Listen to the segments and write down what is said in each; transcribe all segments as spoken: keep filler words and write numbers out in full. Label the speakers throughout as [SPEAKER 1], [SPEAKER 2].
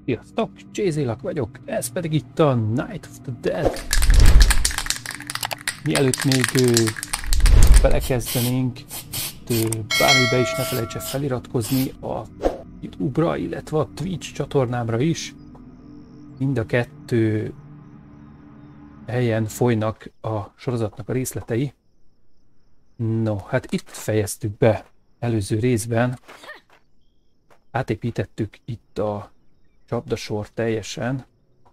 [SPEAKER 1] Sziasztok, Csézélak vagyok, ez pedig itt a Night of the Dead. Mielőtt még ö, belekezdenénk, ö, bármibe is ne felejtse feliratkozni a YouTube-ra, illetve a Twitch csatornámra is. Mind a kettő helyen folynak a sorozatnak a részletei. No, hát itt fejeztük be előző részben. Átépítettük itt a csapdasort teljesen.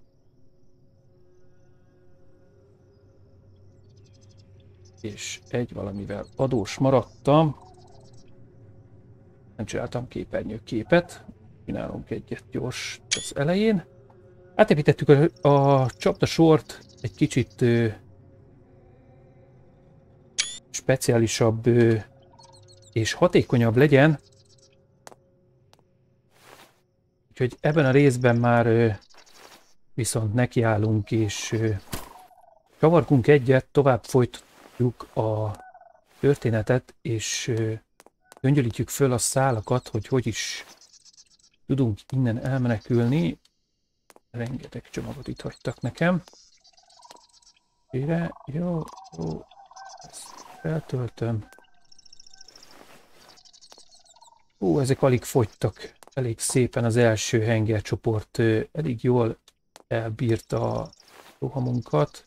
[SPEAKER 1] És egy valamivel adós maradtam. Nem csináltam képernyőképet. Csinálunk egyet gyors az elején. Átépítettük a, a csapdasort egy kicsit ö, speciálisabb ö, és hatékonyabb legyen. Úgyhogy ebben a részben már ö, viszont nekiállunk és ö, csavargunk egyet, tovább folytatjuk a történetet, és ö, göngyölítjük föl a szálakat, hogy hogy is tudunk innen elmenekülni. Rengeteg csomagot itt hagytak nekem. Ére, jó, jó, ezt feltöltöm. Ó, ezek alig fogytak. Elég szépen az első hengercsoport elég jól elbírta a rohamunkat.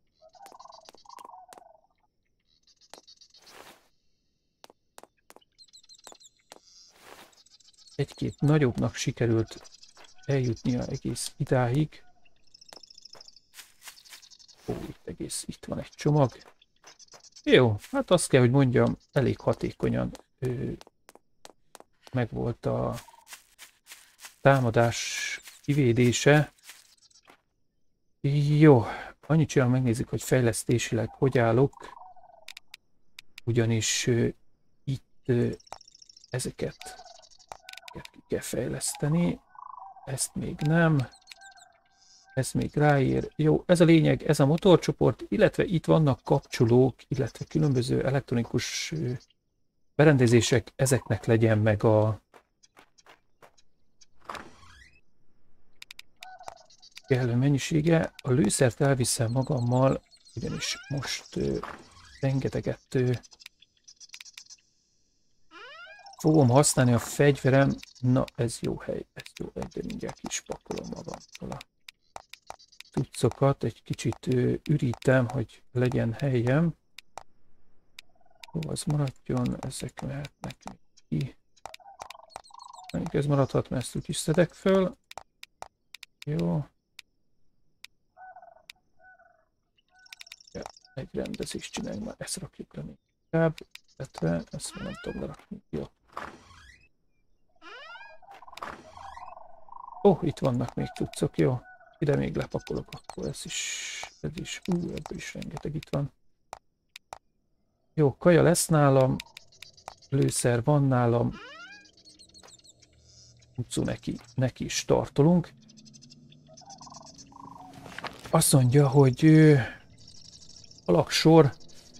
[SPEAKER 1] Egy-két nagyobbnak sikerült eljutnia egész idáig. Ó, itt egész, itt van egy csomag. Jó, hát azt kell, hogy mondjam, elég hatékonyan ö, megvolt a támadás kivédése. Jó, annyit csinál, megnézzük, hogy fejlesztésileg hogy állok. Ugyanis ö, itt ö, ezeket ki kell fejleszteni. Ezt még nem. Ez még ráér. Jó, ez a lényeg, ez a motorcsoport, illetve itt vannak kapcsolók, illetve különböző elektronikus ö, berendezések, ezeknek legyen meg a kellő mennyisége. A lőszert elviszem magammal, ugyanis most ö, rengeteget ö, fogom használni a fegyverem. Na, ez jó hely, ez jó hely, de mindjárt ki is pakolom magamtól a cuccokat. Egy kicsit ö, ürítem, hogy legyen helyem. Jó, az maradjon, ezek mehetnek ki. Mondjuk ez maradhat, mert ezt úgy is szedek föl. Jó. Ja, egy rendezést csináljunk, már ezt rakjuk le még inkább. illetve ezt nem tudom lerakni. Jó. Ó, oh, itt vannak még cuccok, jó. Ide még lepakolok, akkor ez is, ez is, ú, ebből is rengeteg itt van. Jó, kaja lesz nálam, lőszer van nálam, utcú neki, neki is startolunk. Azt mondja, hogy ö, alaksor.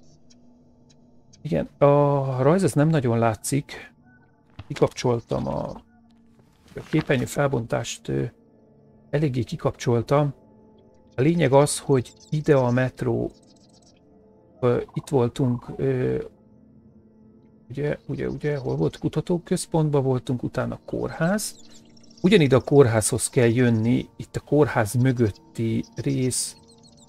[SPEAKER 1] Igen, a rajz ez nem nagyon látszik. Kikapcsoltam a, a képernyő felbontást, ö, eléggé kikapcsoltam. A lényeg az, hogy ide a metró, ö, itt voltunk, ö, ugye, ugye, ugye, hol volt? Kutatóközpontban voltunk, utána kórház. Ugyanide a kórházhoz kell jönni, itt a kórház mögötti rész.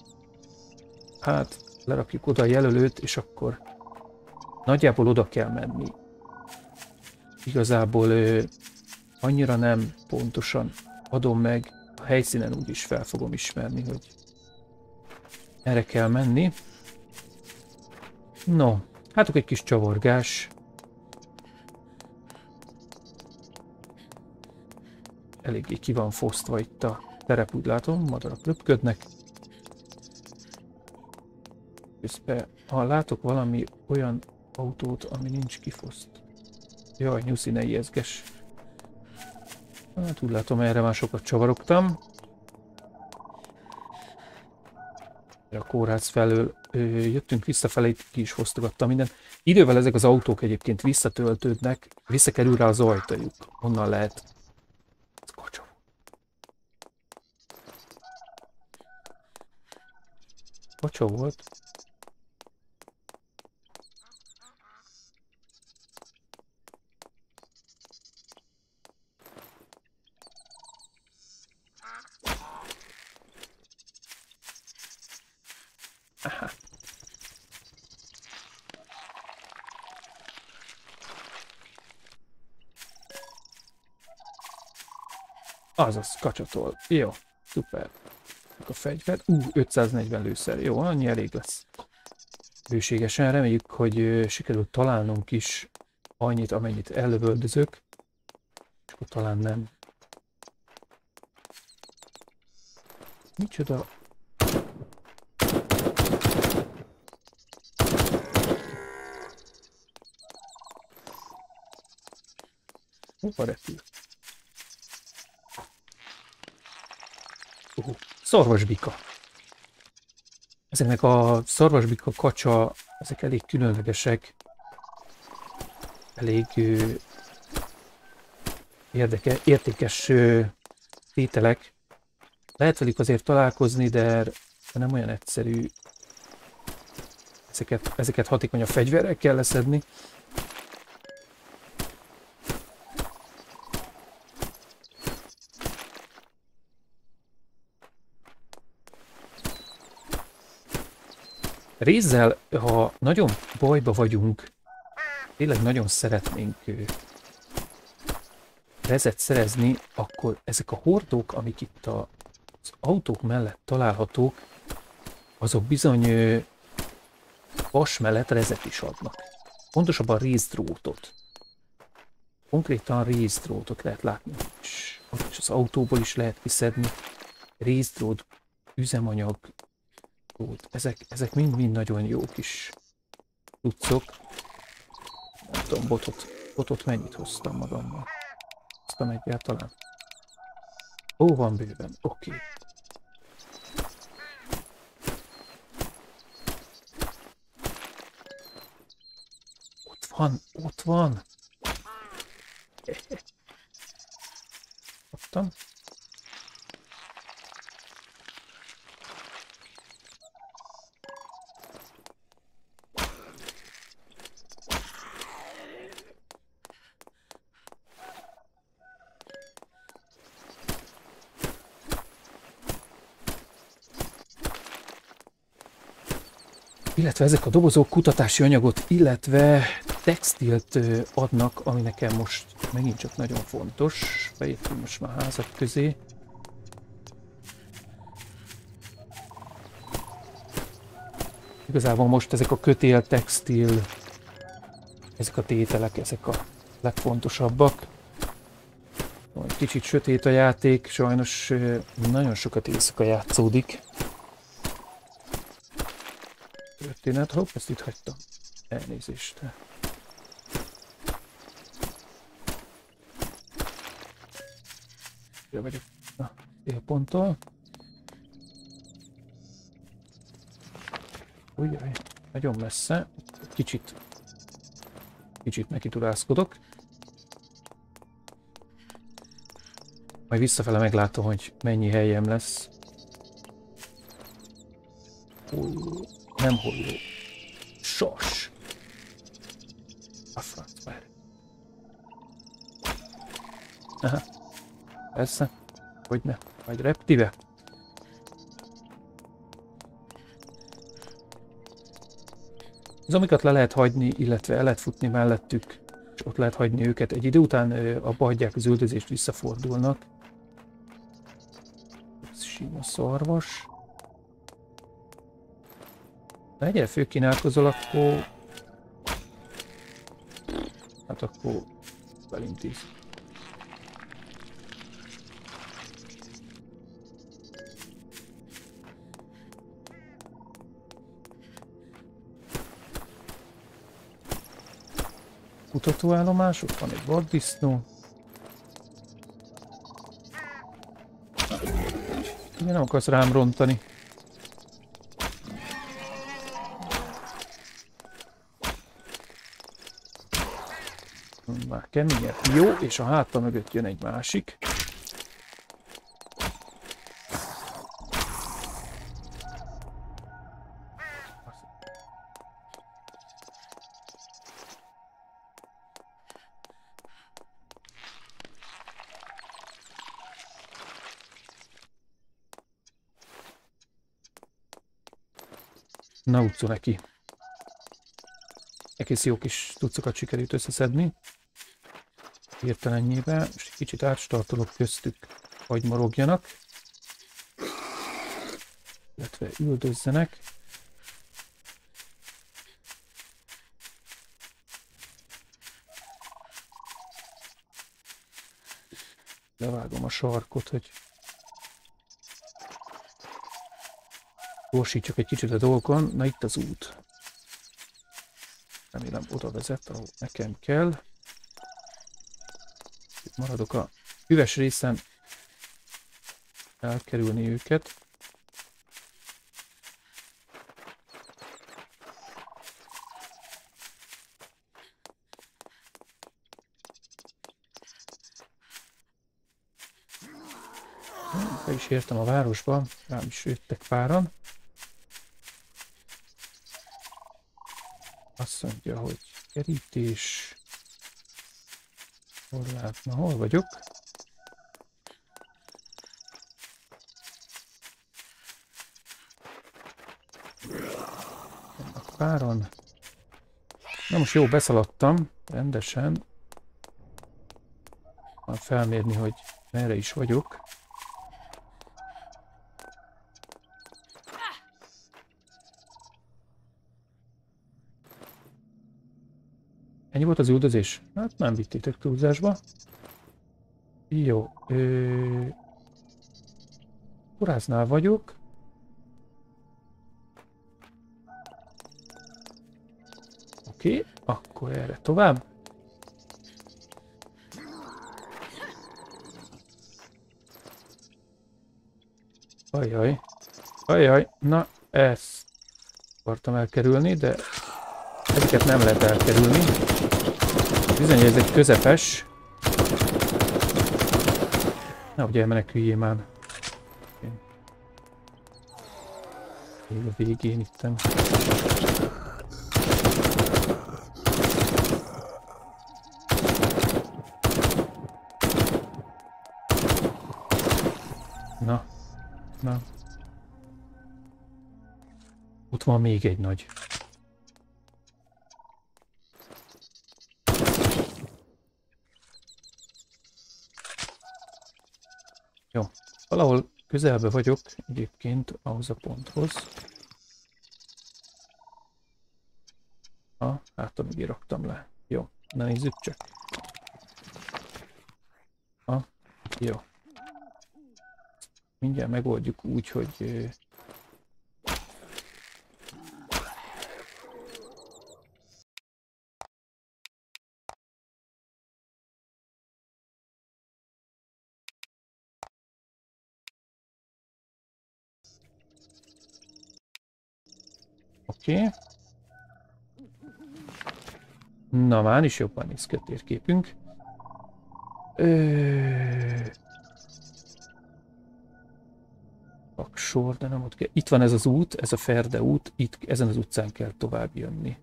[SPEAKER 1] Hát, lerakjuk oda a jelölőt, és akkor nagyjából oda kell menni. Igazából ö, annyira nem pontosan adom meg, a helyszínen úgyis fel fogom ismerni, hogy erre kell menni. No, hát egy kis csavargás. Eléggé ki van fosztva itt a terep, úgy látom, madarak röpködnek. Közben, ha látok valami olyan autót, ami nincs kifoszt. Jaj, nyuszi, ne ijeszges. Hát úgy látom, erre már sokat csavarogtam. A kórház felől ö, jöttünk visszafelé, ki is fosztogattam mindent. Idővel ezek az autók egyébként visszatöltődnek, visszakerül rá az ajtajuk. Onnan lehet. kacsa volt. Aha. Azaz, kacsatol. Jó, szuper. A fegyver. Ú, uh, ötszáznegyven lőszer. Jó, annyi elég lesz. Bőségesen reméljük, hogy uh, sikerült találnunk is annyit, amennyit ellövöldözök. És akkor talán nem. Micsoda? Hova repül? Uh, szarvasbika. Ezeknek a szarvasbika kacsa, ezek elég különlegesek. Elég ö, érdeke, értékes ö, tételek. Lehet velük azért találkozni, de, de nem olyan egyszerű. Ezeket, ezeket hatékonyabb fegyverrel kell leszedni. Rézzel, ha nagyon bajba vagyunk, tényleg nagyon szeretnénk rezet szerezni, akkor ezek a hordók, amik itt a, az autók mellett találhatók, azok bizony vas mellett rezet is adnak. Pontosabban rézdrótot. Konkrétan rézdrótot lehet látni, és, és az autóból is lehet kiszedni. Rézdrót, üzemanyag, Ezek, ezek mind-mind nagyon jó kis cuccok. Nem tudom, botot, botot mennyit hoztam magammal. Hoztam egyáltalán. Ó, van bőven, oké. Okay. Ott van, ott van. Kaptam. Illetve ezek a dobozok kutatási anyagot, illetve textilt adnak, ami nekem most megint csak nagyon fontos. Beértünk most már házak közé. Igazából most ezek a kötél, textil, ezek a tételek, ezek a legfontosabbak. Egy kicsit sötét a játék, sajnos nagyon sokat éjszaka játszódik. Történet, hopp, ezt itt hagytam. Elnézést. Jó vagyok a célponttól. Ujjaj, nagyon messze. Kicsit, kicsit nekitudázkodok. Majd visszafele meglátom, hogy mennyi helyem lesz. Holló. Nem holló. Sos. A franc már. Aha. Persze. Hogyne. Majd reptive. Az amiket le lehet hagyni, illetve el lehet futni mellettük, és ott lehet hagyni őket. Egy idő után abba hagyják az üldözést, visszafordulnak. Ez sima szarvas. Ha egyre főkínálkozol, akkor... Hát akkor... Belintéz. Kutatóállomás, ott van egy vaddisznó. Miért nem akarsz rám rontani? Már keményebb. Jó, és a háta mögött jön egy másik. Na, utcó neki. Egész jó kis tucokat sikerült összeszedni. Hirtelenjében, és kicsit átstartolok köztük, hogy morogjanak. Illetve üldözzenek. Levágom a sarkot, hogy gyorsítsak egy kicsit a dolgon. Na, itt az út. Remélem oda vezet, ahol nekem kell. Itt maradok a üves részen, elkerülni őket. Be is értem a városba, rám is jöttek páran. Azt mondja, hogy kerítés. Hol látna, hol vagyok? Vannak páran. Na most jó, beszaladtam rendesen. Van felmérni, hogy merre is vagyok. Ennyi volt az üldözés? Hát nem vittétek túlzásba. Jó. Ö... Koráznál vagyok. Oké, okay, akkor erre tovább. Ajaj. Ajaj. Na, ezt akartam elkerülni, de ezeket nem lehet elkerülni. Bizony, ez egy közepes. Nehogy elmeneküljél már. Még a végén ittem. Na. Na. Ott van még egy nagy. Jó. Valahol közelbe vagyok egyébként ahhoz a ponthoz. Ha, hát amíg raktam le. Jó. Na nézzük csak. Ha, jó. Mindjárt megoldjuk úgy, hogy oké. Okay. Na, már is jobban néz ki a térképünk. Ö... Sor, de nem ott kell. Itt van ez az út, ez a Ferde út, itt ezen az utcán kell tovább jönni.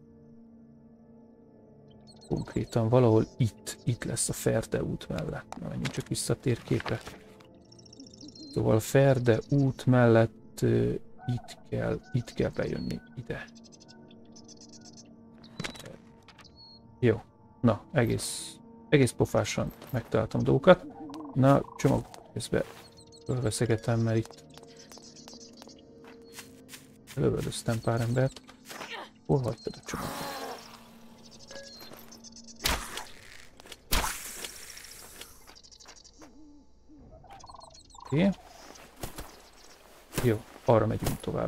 [SPEAKER 1] Konkrétan valahol itt, itt lesz a Ferde út mellett. Na, menjünk csak vissza a térképre. Szóval Ferde út mellett uh, itt kell, itt kell bejönni, ide. Jó, na, egész, egész pofásan megtaláltam dolgokat. Na, csomag közben fölveszegetem, mert itt lövöldöztem pár embert. Hol hagytad a csomagot? Oké. Okay. Jó, arra megyünk tovább.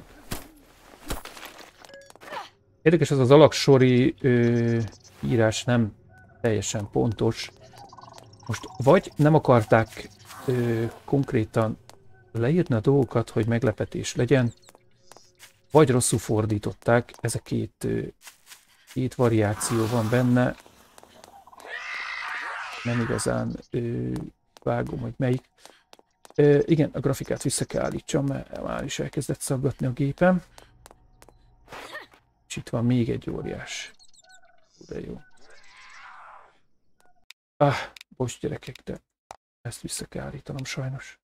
[SPEAKER 1] Érdekes, az az alaksori ö, írás nem teljesen pontos. Most vagy nem akarták ö, konkrétan leírni a dolgokat, hogy meglepetés legyen, vagy rosszul fordították, ez a két, két variáció van benne. Nem igazán ö, vágom, hogy melyik. Ö, igen, a grafikát vissza kell állítsam, mert már is elkezdett szaggatni a gépem. És itt van még egy óriás. De jó. Ah, bocs gyerekek, de ezt vissza kell állítanom sajnos.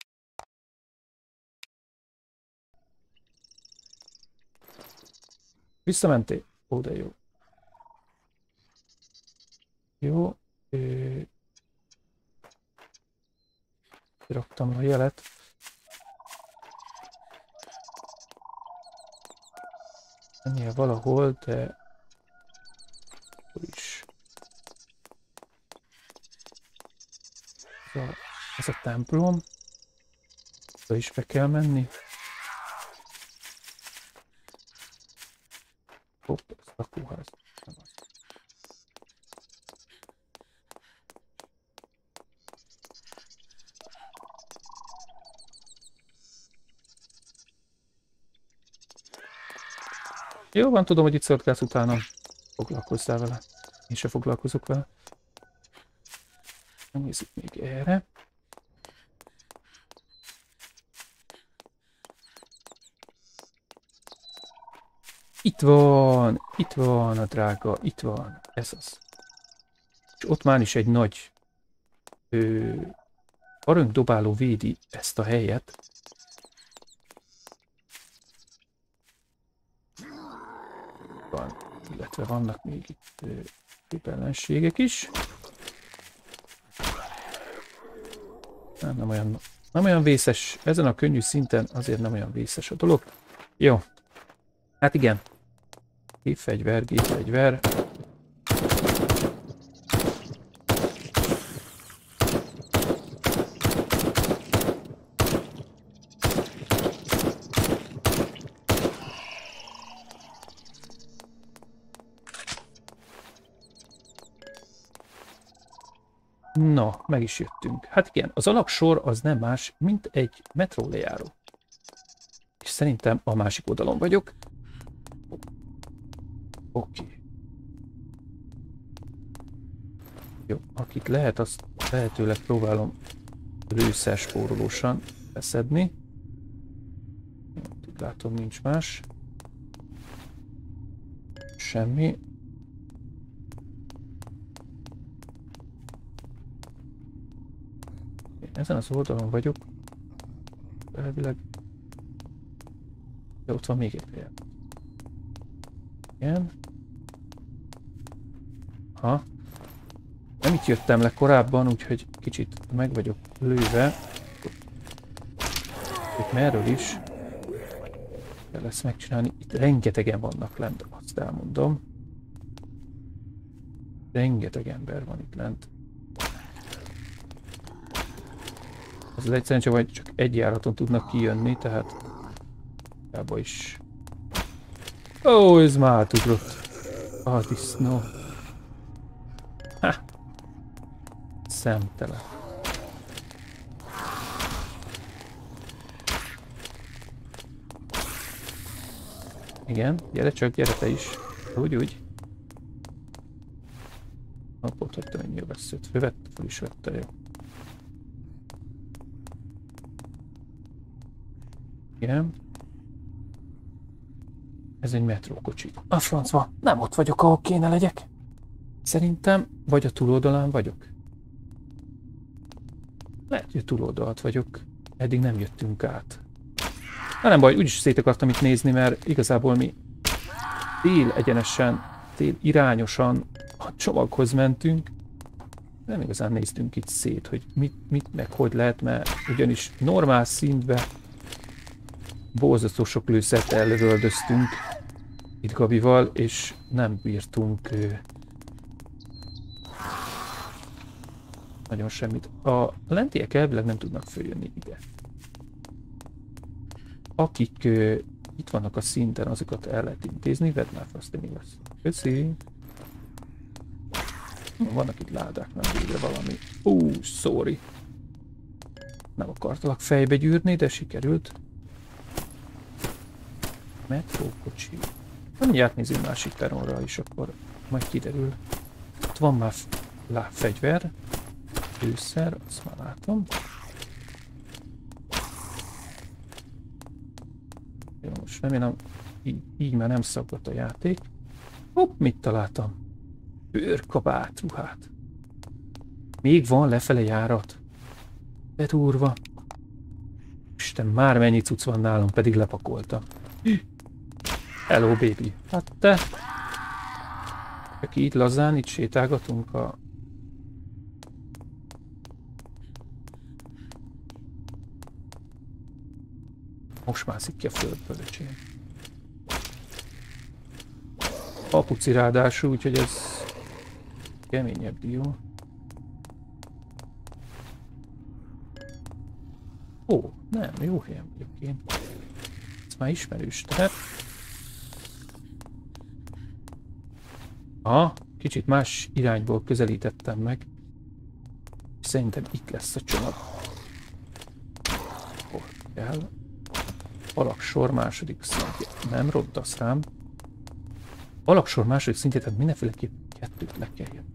[SPEAKER 1] Visszamentél? Ó, de jó. Jó. Ö... Raktam a jelet. Ennél valahol, de... Hol is. Ez a, ez a templom. Oda is be kell menni. Hopp, ez a lakóház. Nem az. Jó van, tudom, hogy itt szorkálsz utána. Foglalkozzál vele. Én se foglalkozok vele. Nézzük még erre. Itt van, itt van a drága, itt van, ez az. És ott már is egy nagy aranyddobáló védi ezt a helyet. Van, illetve vannak még itt ellenségek is. Nem, nem, olyan, nem olyan vészes, ezen a könnyű szinten azért nem olyan vészes a dolog. Jó, hát igen. Gépfegyver, gépfegyver. Na, meg is jöttünk. Hát igen, az alaksor az nem más, mint egy metró lejáró. És szerintem a másik oldalon vagyok. Oké. Okay. Jó, akit lehet, azt lehetőleg próbálom lőszer spórolósan beszedni. Úgy látom, nincs más. Semmi. Én ezen az oldalon vagyok. Elvileg. De ott van még egy helyen. Igen. Ha. Nem itt jöttem le korábban, úgyhogy kicsit meg vagyok lőve. Itt merről is kell ezt megcsinálni. Itt rengetegen vannak lent, azt elmondom. Rengeteg ember van itt lent. Az egyszerűen csak, vagy csak egy járaton tudnak kijönni, tehát ebbe is. Ó, ez már átugrott. A disznó. Ha! Szemtelen. Igen, gyere csak, gyere te is. Úgy, úgy. Napot hagytam ennyi a veszőt. Fölvett, föl is vette, jó. Igen. Ez egy metrókocsi. A francba, nem ott vagyok, ahol kéne legyek. Szerintem, vagy a túloldalán vagyok. Lehet, hogy a túloldalt vagyok. Eddig nem jöttünk át. Na nem baj, úgyis szét akartam itt nézni, mert igazából mi tél egyenesen, tél irányosan a csomaghoz mentünk. Nem igazán néztünk itt szét, hogy mit, mit meg hogy lehet, mert ugyanis normál szintben borzasztó sok lőszert ellövöldöztünk itt Gabival, és nem bírtunk uh, nagyon semmit. A lentiek elvileg nem tudnak följönni ide. Akik uh, itt vannak a szinten, azokat el lehet intézni. Vedd már fel azt, mi lesz. Köszi! Vannak itt ládák, nem végre valami. Ú, uh, sorry! Nem akartalak fejbe gyűrni, de sikerült. Metrókocsi. Mindjárt nézzünk másik peronra is, akkor majd kiderül. Ott van már fegyver, lőszer, azt már látom. Jó, most remélem, így, így már nem szaggat a játék. Hopp, mit találtam? Őrkabát, ruhát. Még van lefele járat. De durva. Isten, már mennyi cucc van nálam, pedig lepakoltam. Hello, baby. Hát te... Csak így lazán, itt sétálgatunk a... Most mászik ki a földből, öcsém. Apuci ráadásul, úgyhogy ez... keményebb dió. Ó, nem, jó helyen vagyok én. Ez már ismerős terep. Aha, kicsit más irányból közelítettem meg. Szerintem itt lesz a csomag. Hol kell? Alaksor második szintje. Nem rontasz rám. Alaksor második szintje, tehát mindenféleképp kettőt le kell jönni.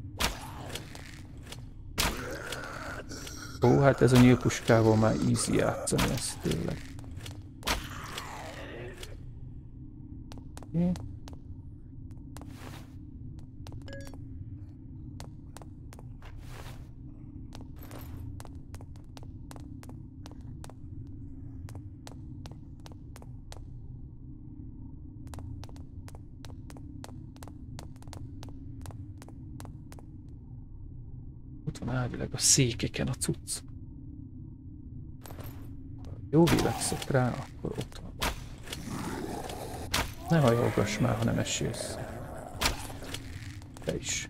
[SPEAKER 1] Ó, hát ez a nyílpuskával már easy játszani ezt tényleg. Okay. Ott van elvileg a székeken a cucc. Jó vélekszek rá, akkor ott van. Ne hajolgass már, ha nem esélsz. Te is.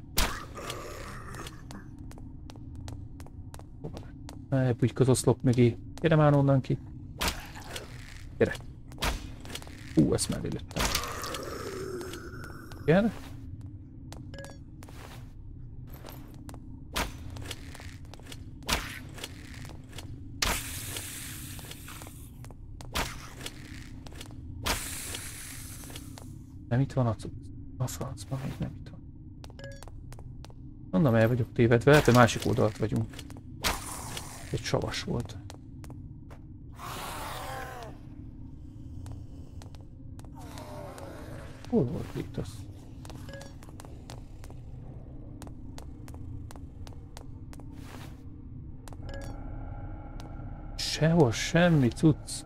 [SPEAKER 1] Ne bújj az oszlop mögé. Gyere már onnan ki. Gyere. Hú, ezt mellé lőttem. Gyere. Nem itt van a cucc. A francban még nem itt van. Mondom, el vagyok tévedve, lehet, hogy másik oldalt vagyunk. Egy savas volt. Hol volt itt az? Sehol semmi cucc.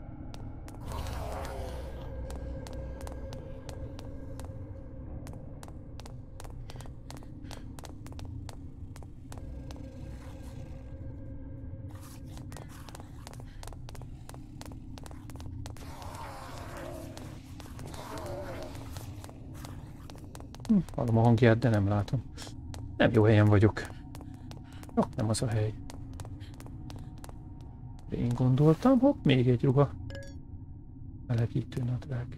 [SPEAKER 1] Hallom a hangját, de nem látom. Nem jó helyen vagyok. Jó, nem az a hely. De én gondoltam, hopp, még egy ruha. Melegítő nadrág.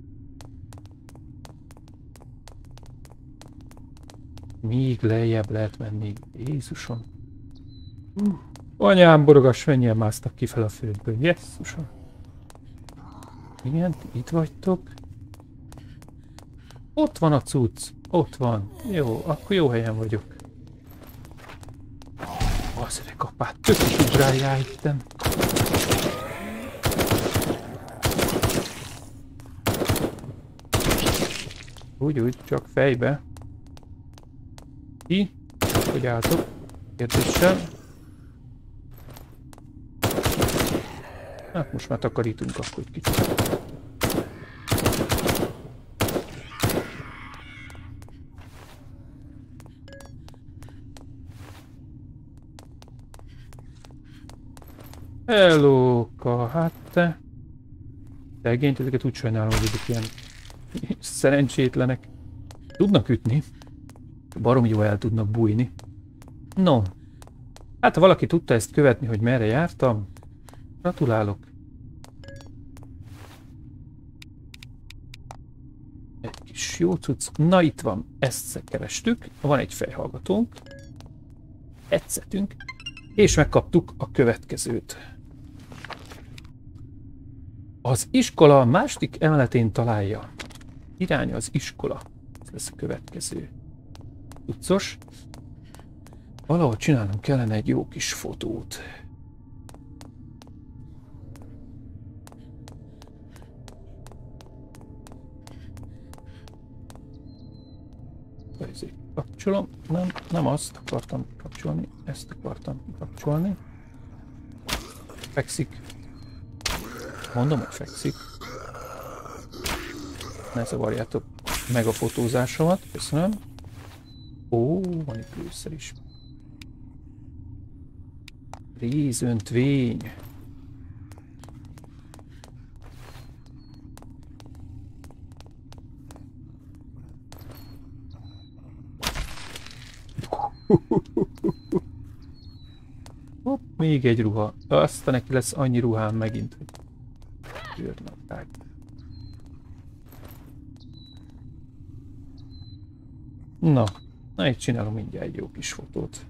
[SPEAKER 1] Még lejjebb lehet menni. Jézusom. Uh, anyám, borogass, mennyien másztak ki fel a földből. Jézusom. Igen, itt vagytok. Ott van a cucc. Ott van. Jó, akkor jó helyen vagyok. Az öreg apát, tök is ugráljál itten. Úgy, úgy, csak fejbe. Ki? Hogy álltok? Kérdéssel. Hát most már takarítunk akkor egy kicsit. Hellóka, hát te... Szegényt, ezeket úgy sajnálom, hogy ezek ilyen szerencsétlenek. Tudnak ütni. Baromi jó el tudnak bújni. No. Hát ha valaki tudta ezt követni, hogy merre jártam, gratulálok. Egy kis jó cucc. Na itt van. Ezt kerestük. Van egy fejhallgatónk. Etszetünk. És megkaptuk a következőt. Az iskola második emeletén találja. Irány az iskola. Ez lesz a következő. Cuccos. Valahol csinálnom kellene egy jó kis fotót. Ezért kapcsolom. Nem, nem azt akartam kapcsolni, ezt akartam kapcsolni. Fekszik. Mondom, hogy fekszik. Ne zavarjátok meg a fotózásomat. Köszönöm. Ó, van itt lőszer is. Rézöntvény. Hopp, még egy ruha. Aztán neki lesz annyi ruhám megint, hogy győrnapták. Na, na itt csinálom mindjárt egy jó kis fotót.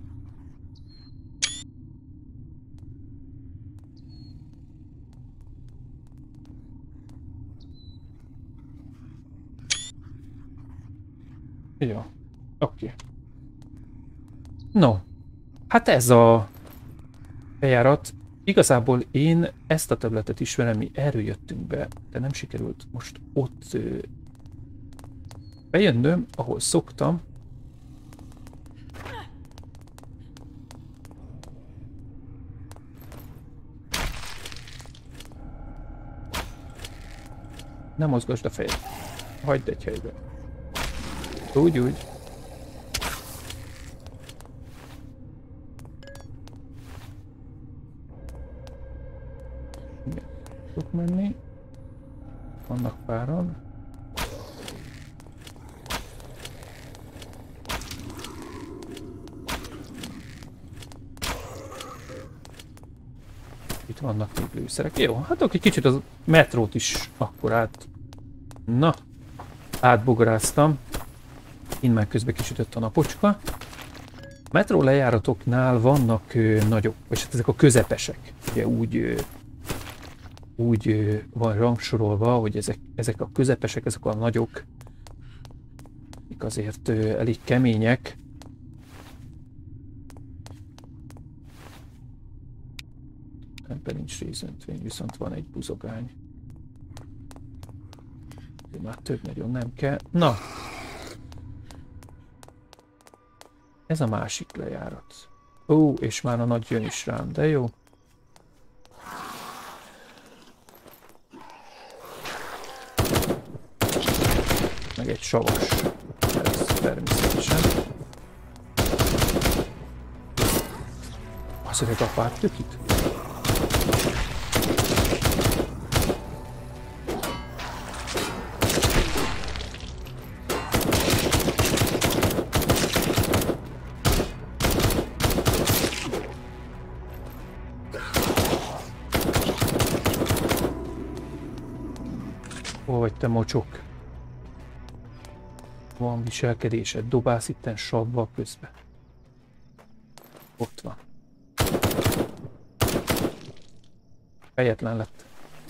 [SPEAKER 1] Jó, oké. Okay. No, hát ez a bejárat. Igazából én ezt a területet ismerem, mi erről jöttünk be, de nem sikerült most ott ö, bejönnöm, ahol szoktam. Nem mozgasd a fejed. Hagyd egy helybe. Úgy, úgy. Tudok menni. Vannak páran. Itt vannak még lőszerek. Jó, hát akkor egy kicsit az metrót is akkor át... Na, átbogaráztam. Én már közben kisütött a napocska. Metró lejáratoknál vannak ö, nagyobb, vagy hát ezek a közepesek. Ugye úgy, ö, úgy ö, van rangsorolva, hogy ezek, ezek a közepesek, ezek a nagyok, amik azért ö, elég kemények. Ebben nincs rézöntvény, viszont van egy buzogány. De már több nagyon nem kell. Na! Ez a másik lejárat. Ó, és már a nagy jön is rám, de jó. Meg egy savas. Ez természetesen. Az öreg apát tökít? Hol vagy te mocsok? Van viselkedésed, dobálsz itten savval közbe. Ott van. Fejetlen lett.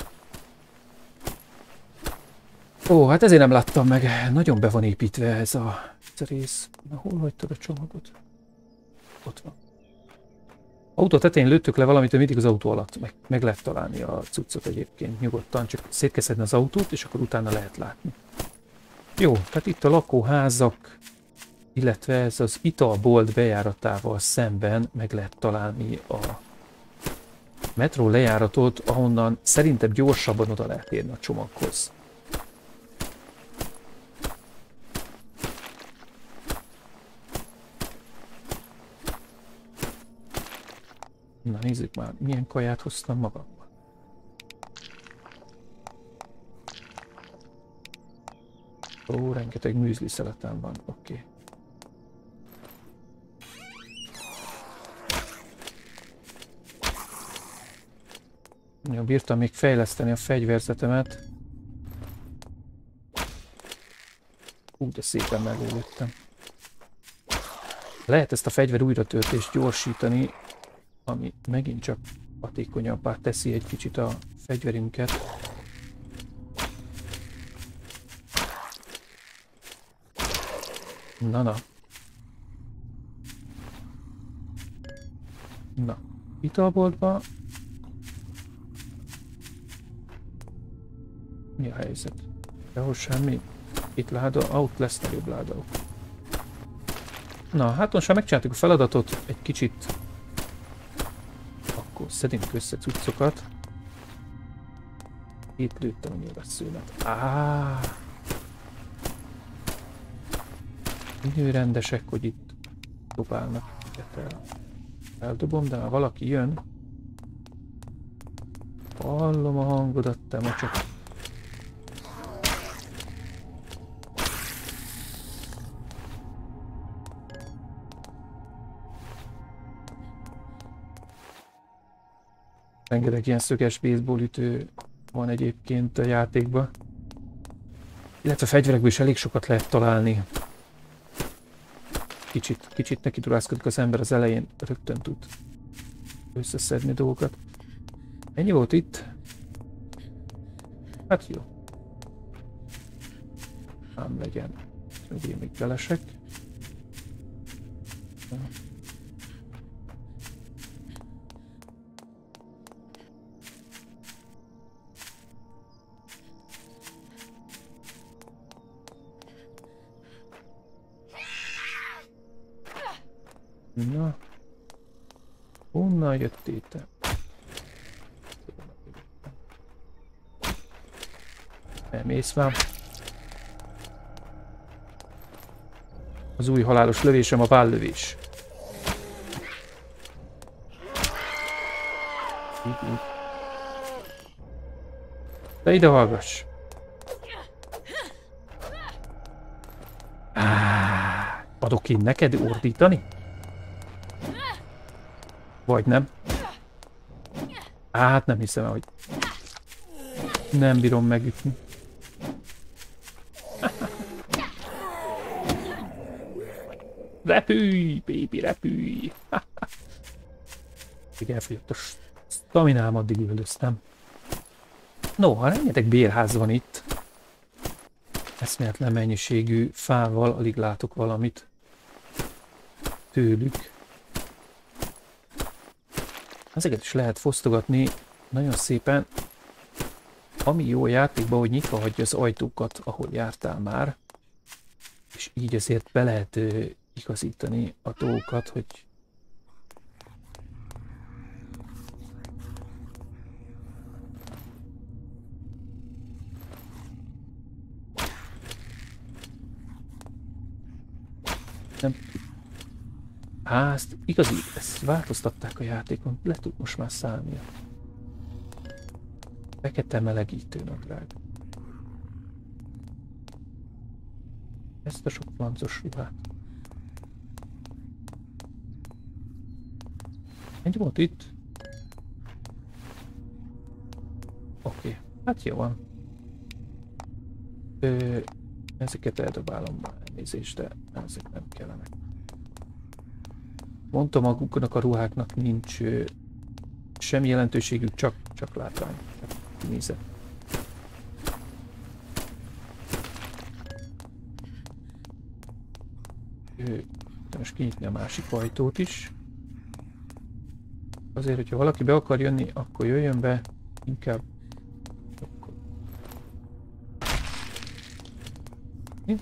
[SPEAKER 1] Ó, hát ezért nem láttam meg. Nagyon be van építve ez a, ez a rész. Na, hol hagytad a csomagot? Ott van. Autó tetején lőttök le valamit, hogy mindig az autó alatt. Meg, meg lehet találni a cuccot egyébként nyugodtan, csak szét kell szedni az autót, és akkor utána lehet látni. Jó, tehát itt a lakóházak, illetve ez az italbolt bejáratával szemben meg lehet találni a metró lejáratot, ahonnan szerintem gyorsabban oda lehet érni a csomaghoz. Na nézzük már, milyen kaját hoztam magammal. Ó, rengeteg műzli szeletem van, oké. Okay. Ja, bírtam még fejleszteni a fegyverzetemet. Úgy, de szépen mellélőttem. Lehet ezt a fegyver újratöltést gyorsítani, ami megint csak hatékonyabbá teszi egy kicsit a fegyverünket. Na, na. Na, italboltba. Mi a helyzet? Sehol semmi. Itt láda, ott lesz nagyobb láda. Na, hát most már megcsináltuk a feladatot, egy kicsit. Akkor szedünk össze cuccokat. Itt lőttem a nyilvesszőmet. Áááá! Minő rendesek, hogy itt dobálnak. El. Eldobom, de ha valaki jön. Hallom a hangodat, te mocsok. Rengeteg ilyen szöges baseball ütő van egyébként a játékban. Illetve a fegyverekből is elég sokat lehet találni. Kicsit, kicsit neki turázkodik az ember az elején, rögtön tud összeszedni dolgokat. Ennyi volt itt? Hát jó. Ám legyen. Ugye még belesek. Na. Honnan jöttél te? Elmész már. Az új halálos lövésem a vállövés. De ide hallgass. Áh, adok én neked ordítani? Vagy nem? Hát nem hiszem, hogy nem bírom megütni. Repülj, baby, repülj! Még elfogyott a staminám, addig üldöztem. No, rengeteg bérház van itt. Eszméletlen mennyiségű fával, alig látok valamit tőlük. Ezeket is lehet fosztogatni nagyon szépen. Ami jó a játékban, hogy nyitva hagyja az ajtókat, ahol jártál már. És így azért be lehet uh, igazítani a dolgokat, hogy nem. Á, ezt igazi, ezt változtatták a játékon, le tud most már szállni. Fekete melegítő nadrág. Ezt a sok flancos ruhát. Egy volt itt. Oké, okay. Hát jó van. Ö, ezeket eldobálom már, elnézést, de ezek nem kellene. Mondtam, maguknak a ruháknak nincs ö, semmi jelentőségük, csak, csak látvány. Csak nézet. Ö, most kinyitni a másik ajtót is. Azért, hogyha valaki be akar jönni, akkor jöjjön be, inkább. Mi?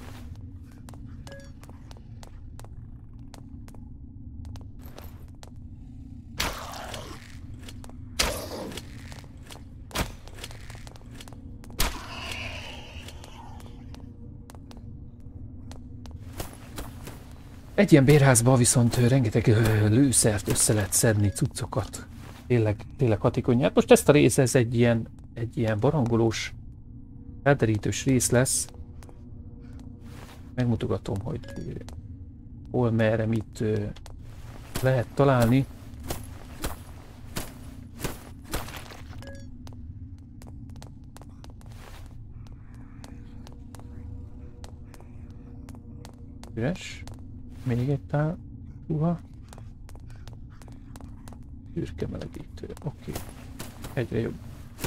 [SPEAKER 1] Egy ilyen bérházban viszont rengeteg lőszert össze lehet szedni, cuccokat. Tényleg, tényleg hatékony. Hát most ezt a rész, ez egy ilyen, egy ilyen barangolós, felderítős rész lesz. Megmutogatom, hogy hol, merre, mit lehet találni. Üres. Még egy tál ruha. Ürke melegítő. Oké. Okay. Egyre jobb.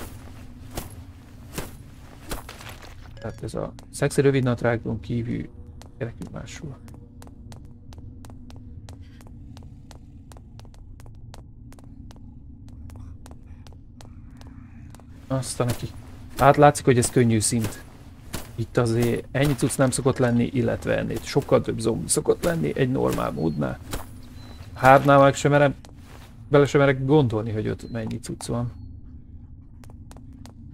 [SPEAKER 1] Tehát ez a szexi rövid nadrágon kívül kerekünk más ruha. Aztán neki. Hát látszik, hogy ez könnyű szint. Itt azért ennyi cucc nem szokott lenni, illetve ennél sokkal több zombi szokott lenni egy normál módnál. Hárnál meg sem merem, bele sem merek gondolni, hogy ott mennyi cucc van.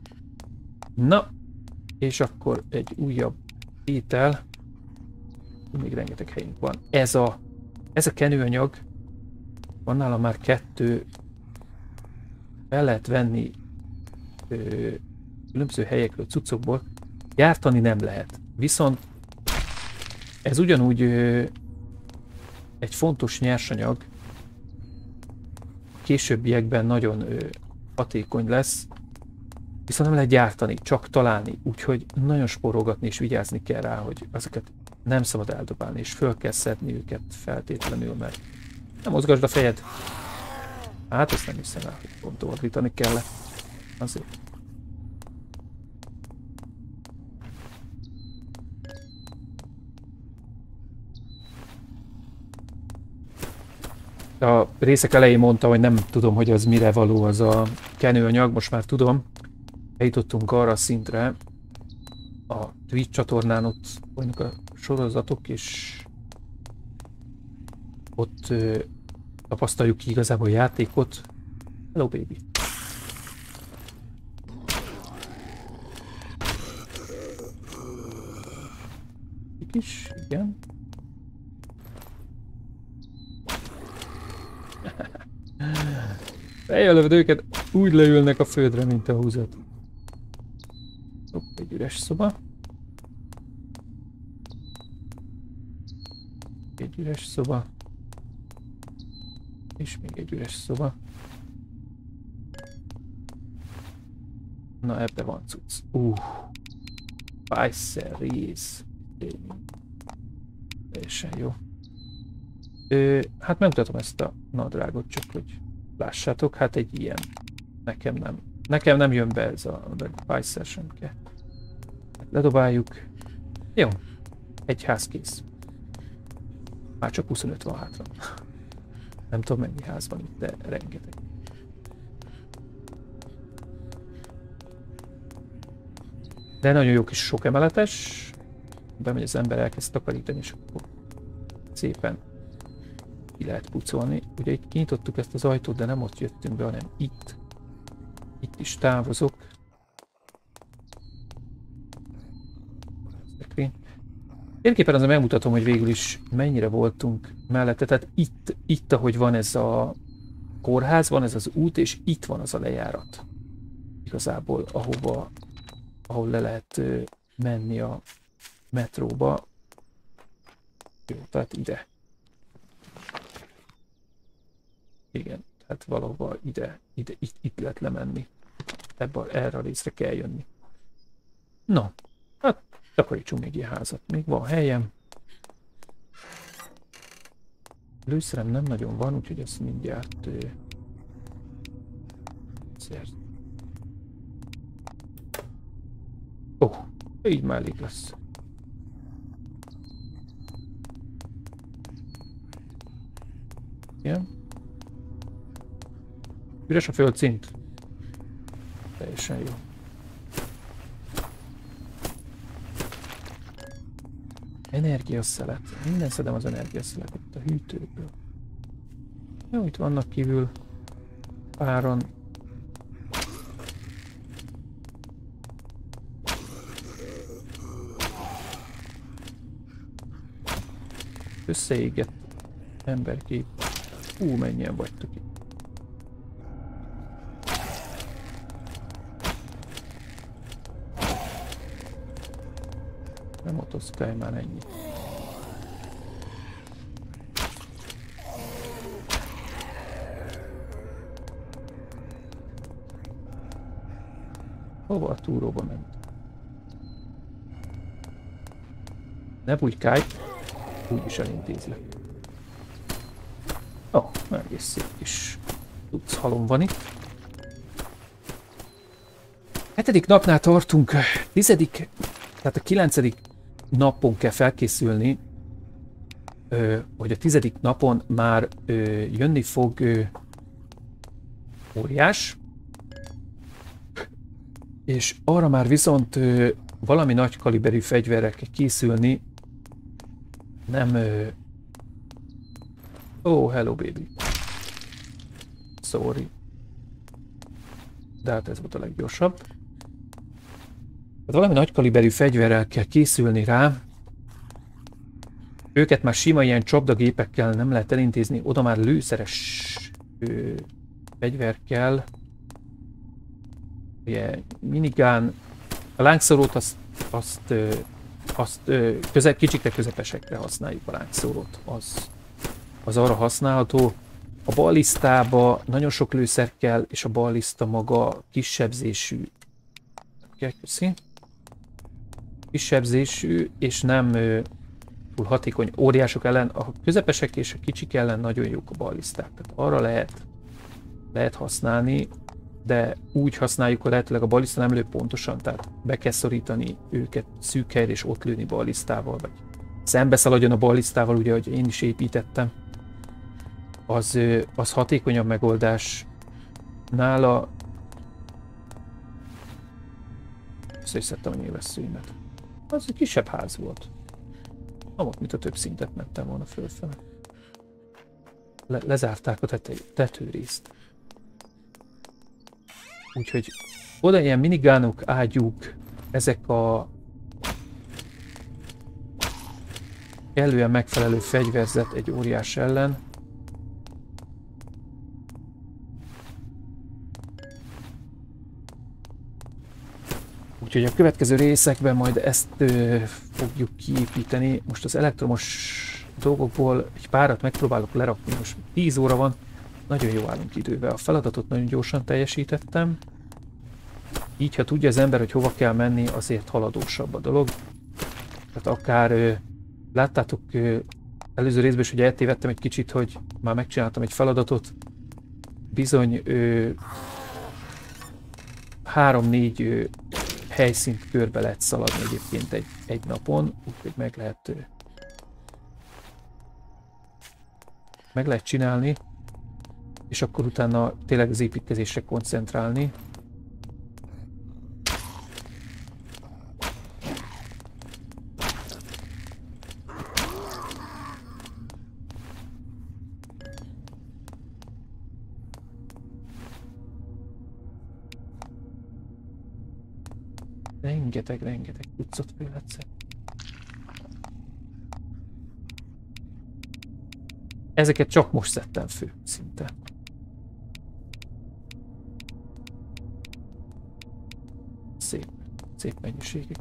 [SPEAKER 1] Na, és akkor egy újabb étel. még rengeteg helyünk van. Ez a, ez a kenőanyag, van nálam már kettő, el lehet venni ö, különböző helyekről, cuccokból, gyártani nem lehet. Viszont ez ugyanúgy ö, egy fontos nyersanyag, későbbiekben nagyon ö, hatékony lesz, viszont nem lehet gyártani, csak találni, úgyhogy nagyon spórolgatni és vigyázni kell rá, hogy ezeket nem szabad eldobálni, és föl kell szedni őket feltétlenül, mert nem mozgasd a fejed. Hát ezt nem hiszem el, hogy pont ordítani kell. Azért. A részek elején mondta, hogy nem tudom, hogy az mire való az a kenőanyag, most már tudom. Eljutottunk arra a szintre, a Twitch csatornán ott folynak a sorozatok, és ott ö, tapasztaljuk ki igazából a játékot. Hello baby! Itt is, igen. Feljölöd őket, úgy leülnek a földre, mint a húzat. Hopp, egy üres szoba. Egy üres szoba. És még egy üres szoba. Na, ebbe van cucc. Uh. Spicer rész. Teljesen jó. Ö, hát megmutatom ezt a nadrágot, csak hogy lássátok, hát egy ilyen. Nekem nem. Nekem nem jön be ez a Spicer sem kell. Ledobáljuk. Jó. Egy ház kész. Már csak huszonöt van hátra. Nem tudom mennyi ház van itt, de rengeteg. De nagyon jó kis sok emeletes. Bemegy az ember, elkezd takarítani, és akkor szépen ki lehet pucolni. Ugye itt kinyitottuk ezt az ajtót, de nem ott jöttünk be, hanem itt. Itt is távozok. Térképen azért megmutatom, hogy végül is mennyire voltunk mellette. Tehát itt, itt, ahogy van ez a kórház, van ez az út, és itt van az a lejárat. Igazából, ahova, ahol le lehet menni a metróba. Jó, tehát ide. Igen, tehát valahova ide, ide itt, itt lehet lemenni. Ebbe, erre a részre kell jönni. No, hát takarítsunk még ilyen házat. Még van helyem. Lőszerem nem nagyon van, úgyhogy ezt mindjárt... Ö, szert. Ó, oh, így már elég lesz. Igen. Üres a földszint. Teljesen jó. Energiaszelet. Minden szedem az energiaszeletet itt a hűtőből. Jó, itt vannak kívül páran. Összeégett emberkék. Hú, mennyien vagytok itt. Nem motoszkálj már ennyi. Hova a túróba ment? Ne bújkálj, úgyis elintézlek. Ó, oh, egész szép kis tudsz halom van itt. Hetedik napnál tartunk, tizedik, tehát a kilencedik napon kell felkészülni, ö, hogy a tizedik napon már ö, jönni fog ö, óriás, és arra már viszont ö, valami nagy kaliberű fegyverrel kell készülni, nem... Ö, oh, hello baby. Sorry. De hát ez volt a leggyorsabb. Hát valami nagy kaliberű fegyverrel kell készülni rá. Őket már sima ilyen csapdagépekkel nem lehet elintézni, oda már lőszeres ö, fegyver kell. Ugye minigán, a lángszórót azt, azt, ö, azt ö, köze, kicsikre közepesekre használjuk a lángszórót, az, az arra használható. A ballisztába nagyon sok lőszer kell, és a balliszta maga kisebbzésű. Köszi. Kisebbzésű, és nem ö, túl hatékony óriások ellen. A közepesek és a kicsik ellen nagyon jók a balliszták. Tehát arra lehet, lehet használni, de úgy használjuk, hogy lehetőleg a balliszta nem lő pontosan, tehát be kell szorítani őket szűk helyre, és ott lőni ballisztával, vagy szembeszaladjon a ballisztával, ugye, hogy én is építettem. Az, az hatékonyabb megoldás. Nála össze is szedtem a nyilvesszőimet. Az egy kisebb ház volt. Amott, mint a több szintet mentem volna fölfele. Le lezárták a tetej, tetőrészt. Úgyhogy oda ilyen minigánok, ágyúk, ezek a kellően megfelelő fegyverzet egy óriás ellen. Úgyhogy a következő részekben majd ezt ö, fogjuk kiépíteni. Most az elektromos dolgokból egy párat megpróbálok lerakni. Most tíz óra van, nagyon jó állunk idővel. A feladatot nagyon gyorsan teljesítettem. Így, ha tudja az ember, hogy hova kell menni, azért haladósabb a dolog. Tehát akár ö, láttátok ö, előző részben is, hogy eltévedtem egy kicsit, hogy már megcsináltam egy feladatot. Bizony ö, három-négy helyszínt körbe lehet szaladni egyébként egy, egy napon, úgyhogy meg lehet meg lehet csinálni, és akkor utána tényleg az építkezésre koncentrálni. Rengeteg, rengeteg cuccot föl lehet szedni. Ezeket csak most szedtem fő, szinte. Szép, szép mennyiségek.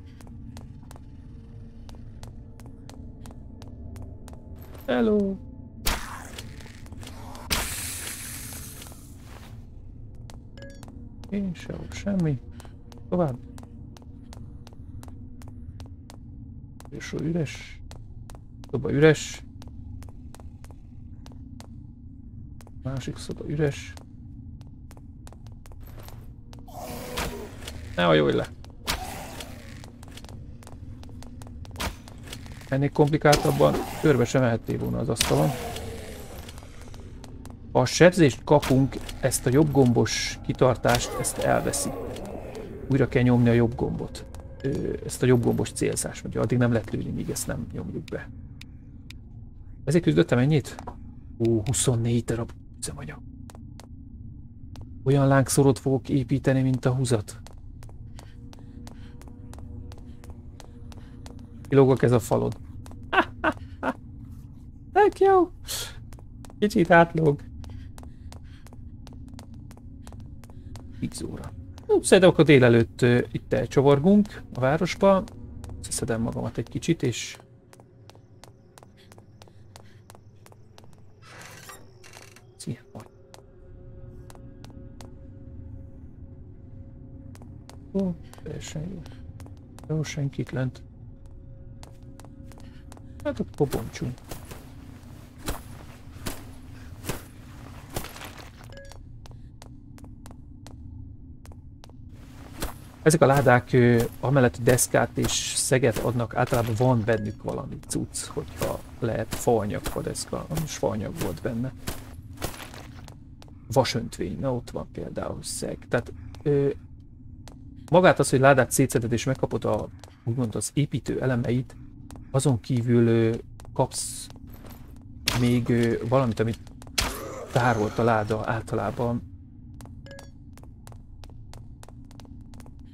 [SPEAKER 1] Hello! Én sehol semmi. Tovább. Folyosó üres. Szoba üres. Másik szoba üres. Ne hajolj le! Ennél komplikáltabban körbe sem mehettél volna az asztalon. Ha a sebzést kapunk, ezt a jobb gombos kitartást, ezt elveszi. Újra kell nyomni a jobb gombot. Ezt a jobb gombos célzást, mondja, addig nem lehet lőni, míg ezt nem nyomjuk be. Ezért küzdöttem ennyit? Ó, huszonnégy darab üzemanyag. Olyan lángszórót fogok építeni, mint a húzat. Kilógok ez a falon. Tök jó! Kicsit átlóg. tíz óra. Szerintem akkor délelőtt uh, itt elcsavargunk a városba. Szedem magamat egy kicsit, és szia, majd. Ó, teljesen jó. Jó, senkit lent. Hát akkor bontsunk. Ezek a ládák, amellett deszkát és szeget adnak, általában van bennük valami cucc, hogyha lehet faanyag a deszka, most faanyag volt benne. Vasöntvény, na ott van például szeg. Tehát ö, magát az, hogy ládát szétszeded és megkapod a, úgymond az építő elemeit, azon kívül ö, kapsz még ö, valamit, amit tárolt a láda általában.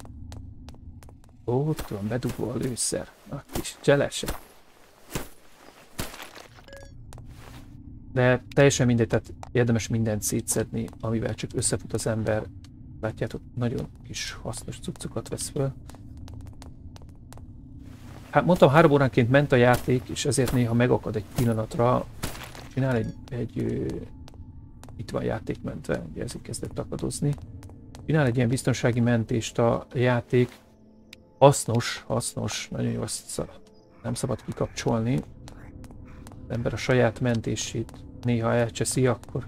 [SPEAKER 1] Ó, ott van bedugva a lőszer. A kis cselese. De teljesen mindegy, tehát érdemes mindent szétszedni, amivel csak összefut az ember. Látjátok, nagyon kis hasznos cuccokat vesz föl. Hát mondtam, három óránként ment a játék, és ezért néha megakad egy pillanatra. Csinál egy, egy ö, itt van játék mentve, ugye ezért kezdett akadozni. Csinál egy ilyen biztonsági mentést a játék. Hasznos, hasznos, nagyon jó, azt nem szabad kikapcsolni. Az ember a saját mentését néha elcseszi, akkor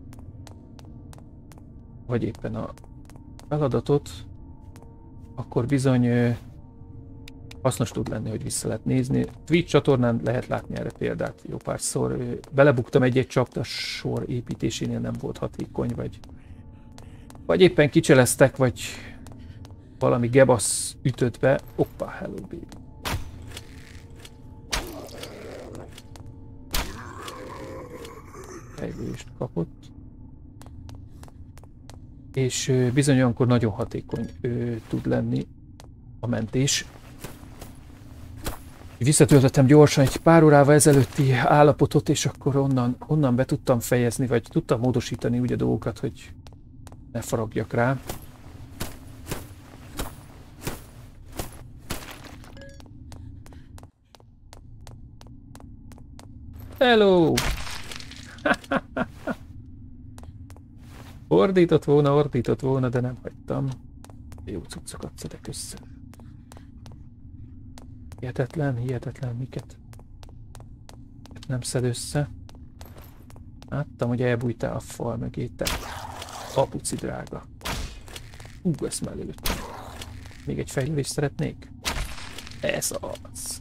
[SPEAKER 1] vagy éppen a feladatot, akkor bizony ö, hasznos tud lenni, hogy vissza lehet nézni. Twitch csatornán lehet látni erre példát jó párszor. Ö, belebuktam egy-egy csapda sor építésénél, nem volt hatékony, vagy vagy éppen kicseleztek, vagy valami gebasz ütött be. Hoppá, hello baby. Fejlőst kapott. És ö, bizony olyankor nagyon hatékony ö, tud lenni a mentés. Visszatöltöttem gyorsan egy pár órával ezelőtti állapotot, és akkor onnan, onnan be tudtam fejezni, vagy tudtam módosítani úgy a dolgokat, hogy ne faragjak rá. Hello! Ordított volna, ordított volna, de nem hagytam. Jó cuccokat szedek össze. Hihetetlen, hihetetlen, miket nem szed össze. Láttam, hogy elbújtál a fal mögé, te apuci drága. Ú, ezt már lőttem. Még egy fejlődést szeretnék? Ez az.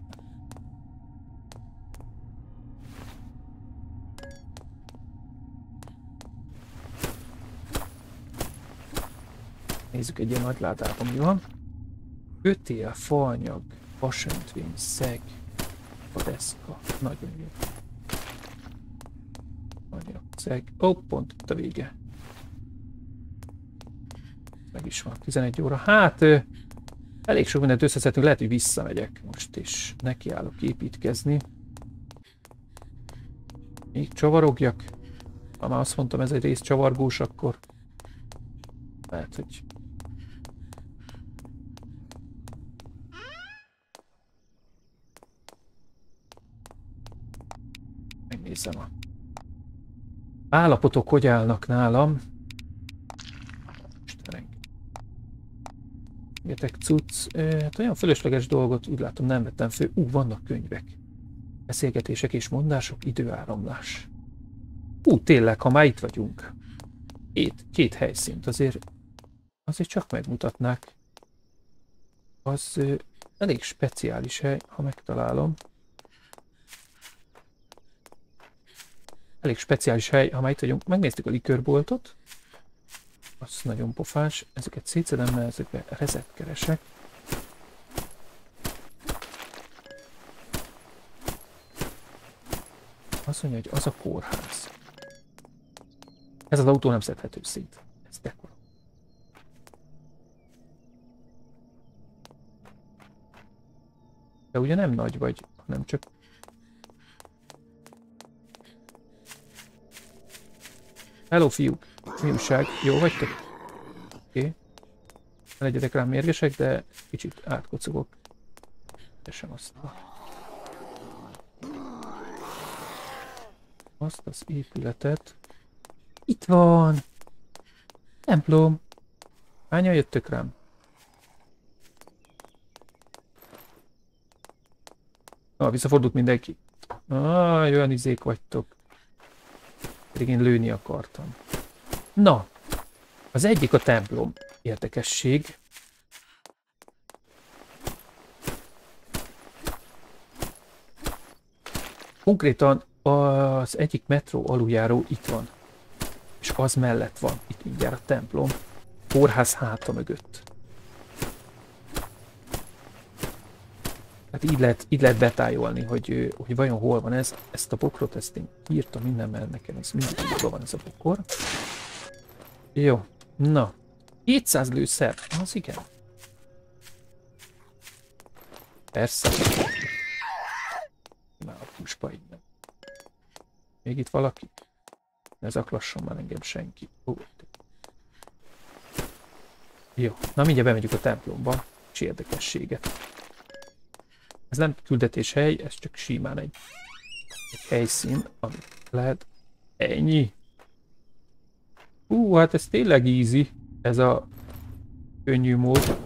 [SPEAKER 1] Nézzük egy ilyen nagy ládában, mi van. Kötél, faanyag, vasöntvény, szeg, a deszka. Nagyon jó. Anyag, szeg. Ó, oh, pont itt a vége. Meg is van. tizenegy óra. Hát, ö, elég sok mindent összeszedtünk. Lehet, hogy visszamegyek most, és nekiállok építkezni. Még csavarogjak. Ha már azt mondtam, ez egy rész csavargós, akkor lehet, hogy megnézem a állapotok, hogy állnak nálam. Rengeteg cucc. Hát olyan fölösleges dolgot úgy látom nem vettem föl. Ú, vannak könyvek. Beszélgetések és mondások, időáramlás. Ú, tényleg, ha már itt vagyunk. Két, két helyszínt azért, azért csak megmutatnák. Az ö, elég speciális hely, ha megtalálom. Elég speciális hely, ha már itt vagyunk. Megnéztük a likőrboltot. Az nagyon pofás. Ezeket szétszedem, mert ezekbe rezet keresek. Azt mondja, hogy az a kórház. Ez az autó nem szedhető szét. Ez dekor. De ugye nem nagy vagy, hanem csak... Hello, fiúk! Mi újság? Jó vagytok? Oké. Okay. Ne legyetek rám mérgesek, de kicsit átkocogok. Tesem azt a... Azt az épületet. Itt van! Templom! Hányan jöttök rám? Ah, visszafordult mindenki. Ah, olyan izék vagytok. Pedig én lőni akartam. Na, az egyik a templom. Érdekesség. Konkrétan az egyik metró aluljáró itt van. És az mellett van. Itt mindjárt a templom. Kórház háta mögött. Hát így lehet, így lehet betájolni, hogy, hogy vajon hol van ez. Ezt a bokrot, ezt én írtam minden, mert nekem ez mindig így van ez a bokor. Jó, na. kétszáz lőszer. Az igen. Persze. Már a puspa innen. Még itt valaki? Ne zaklasson már engem senki. Ó, jó, na mindjárt bemegyünk a templomba. És érdekességet. Ez nem küldetéshely, ez csak simán egy, egy helyszín, amit lehet. Ennyi. Hú, hát ez tényleg easy, ez a könnyű mód.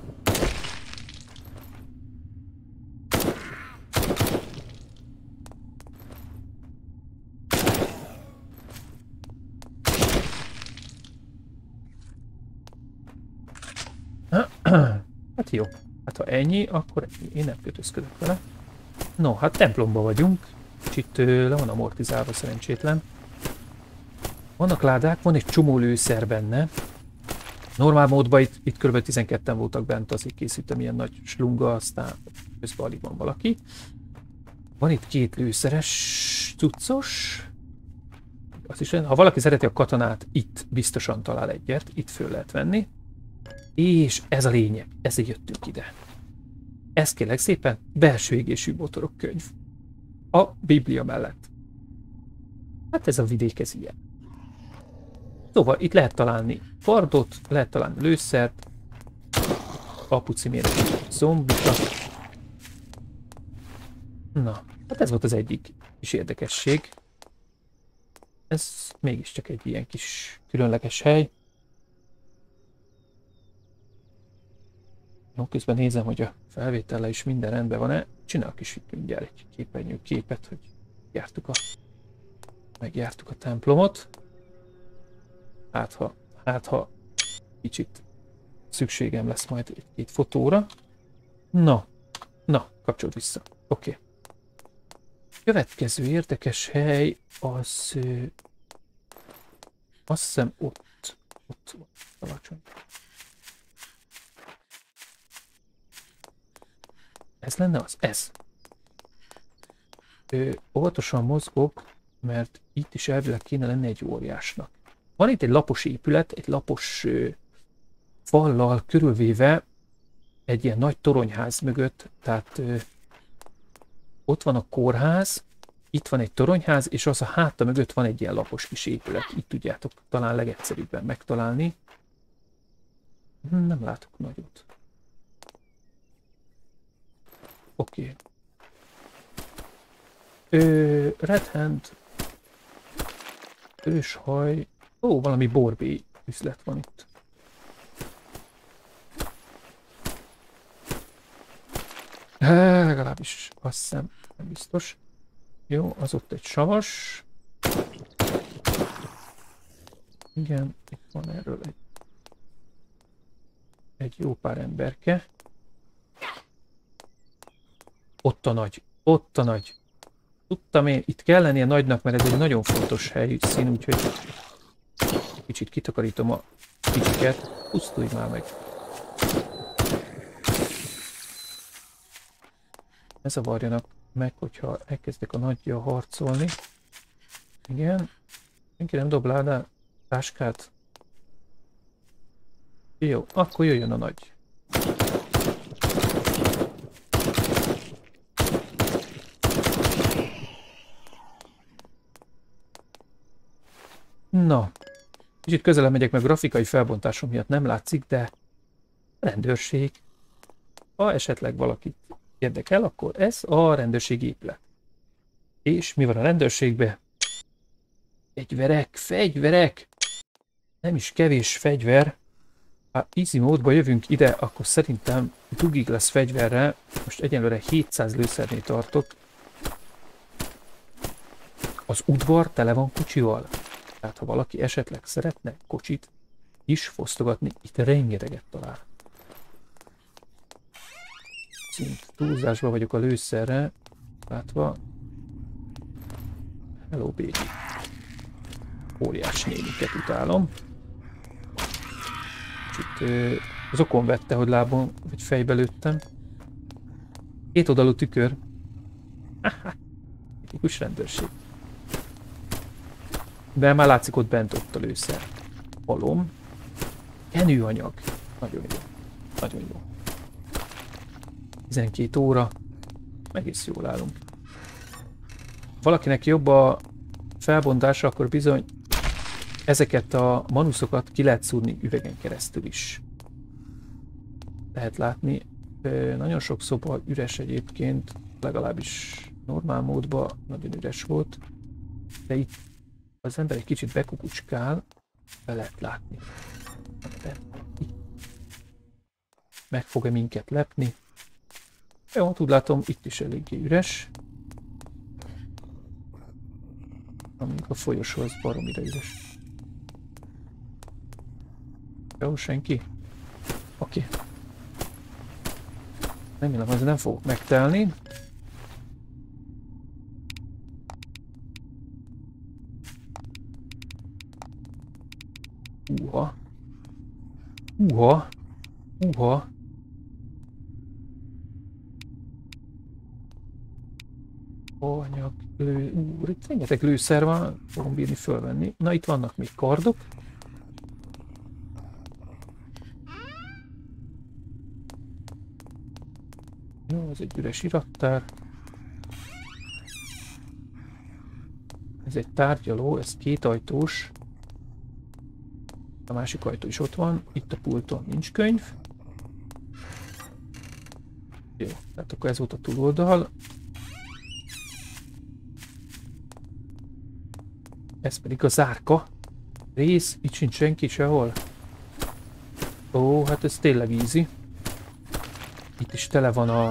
[SPEAKER 1] Hát jó. Hát ha ennyi, akkor ennyi. Én nem kötözködök vele. No, hát templomba vagyunk. Kicsit le van amortizálva szerencsétlen. Vannak ládák, van egy csomó lőszer benne. Normál módban itt, itt kb. tizenketten voltak bent, azért készítem ilyen nagy slunga, aztán közben alig van valaki. Van itt két lőszeres cuccos. Az is, ha valaki szereti a katonát, itt biztosan talál egyet, itt föl lehet venni. És ez a lényeg, ezért jöttünk ide. Ez kérlek szépen belső égésű motorok könyv. A Biblia mellett. Hát ez a vidék, ez ilyen. Szóval itt lehet találni fardot, lehet találni lőszert, apuci méretű zombika. Na, hát ez volt az egyik kis érdekesség. Ez mégiscsak egy ilyen kis különleges hely. No, közben nézem, hogy a felvétellel is minden rendben van-e. Csinálok is itt mindjárt egy képernyő képet, hogy jártuk a, megjártuk a templomot. Hát ha, hát ha kicsit szükségem lesz majd egy-két fotóra. Na, na, kapcsolod vissza. Oké. Okay. Következő érdekes hely az... Ö, azt hiszem ott. Ott van alacsony. Ez lenne az? Ez. Ö, óvatosan mozgok, mert itt is elvileg kéne lenni egy óriásnak. Van itt egy lapos épület, egy lapos ö, fallal körülvéve egy ilyen nagy toronyház mögött, tehát ö, ott van a kórház, itt van egy toronyház, és az a háta mögött van egy ilyen lapos kis épület. Itt tudjátok talán legegyszerűbben megtalálni. Nem látok nagyot. Oké. Okay. Red Hand. Őshaj. Ó, valami borbély üzlet van itt. Há, legalábbis azt hiszem, nem biztos. Jó, az ott egy savas. Igen, itt van erről egy, egy jó pár emberke. Ott a nagy, ott a nagy. Tudtam én, itt kell lennie nagynak, mert ez egy nagyon fontos helyszín, úgyhogy kicsit kitakarítom a kicsiket. Pusztulj már meg. Ne zavarjanak meg, hogyha elkezdek a nagyjal harcolni. Igen. Senki nem dob ládá táskát. Jó, akkor jöjjön a nagy. Na, kicsit közelebb megyek, meg grafikai felbontásom miatt nem látszik, de rendőrség. Ha esetleg valakit érdekel, akkor ez a rendőrségi épület. És mi van a rendőrségben? Fegyverek, fegyverek! Nem is kevés fegyver. Ha easy módba jövünk ide, akkor szerintem dugig lesz fegyverre. Most egyenlőre hétszáz lőszernél tartok. Az udvar tele van kocsival. Tehát ha valaki esetleg szeretne kocsit is fosztogatni, itt rengeteget talál. Szint túlzásban vagyok a lőszerre, látva. Hello baby. Óriás néniket utálom. Kicsit ö, az okon vette, hogy lábon vagy fejbe lőttem. Két oldalú tükör. Haha. Tipikus rendőrség. De már látszik ott bent ott a lőszer. Halom. Kenőanyag. Nagyon jó. Nagyon jó. tizenkét óra. Egész jól állunk. Valakinek jobb a felbontása, akkor bizony ezeket a manuszokat ki lehet szúrni üvegen keresztül is. Lehet látni, nagyon sok szoba üres egyébként, legalábbis normál módban nagyon üres volt, de itt az ember egy kicsit bekukucskál, be lehet látni. Meg fog-e minket lepni? Jó, úgy látom, itt is eléggé üres. Amíg a folyosó az baromira üres. Jó, senki? Oké. Okay. Remélem, az nem fogok megtelni. Uha. Uha. Uha. Anyag, lő... Úr, itt rengeteg lőszer van, fogom bírni fölvenni. Na, itt vannak még kardok. Jó, ez egy üres irattár. Ez egy tárgyaló, ez két ajtós. A másik ajtó is ott van. Itt a pulton nincs könyv. Jó, tehát akkor ez volt a túloldal. Ez pedig a zárka rész. Itt sincs senki sehol. Ó, hát ez tényleg easy. Itt is tele van a...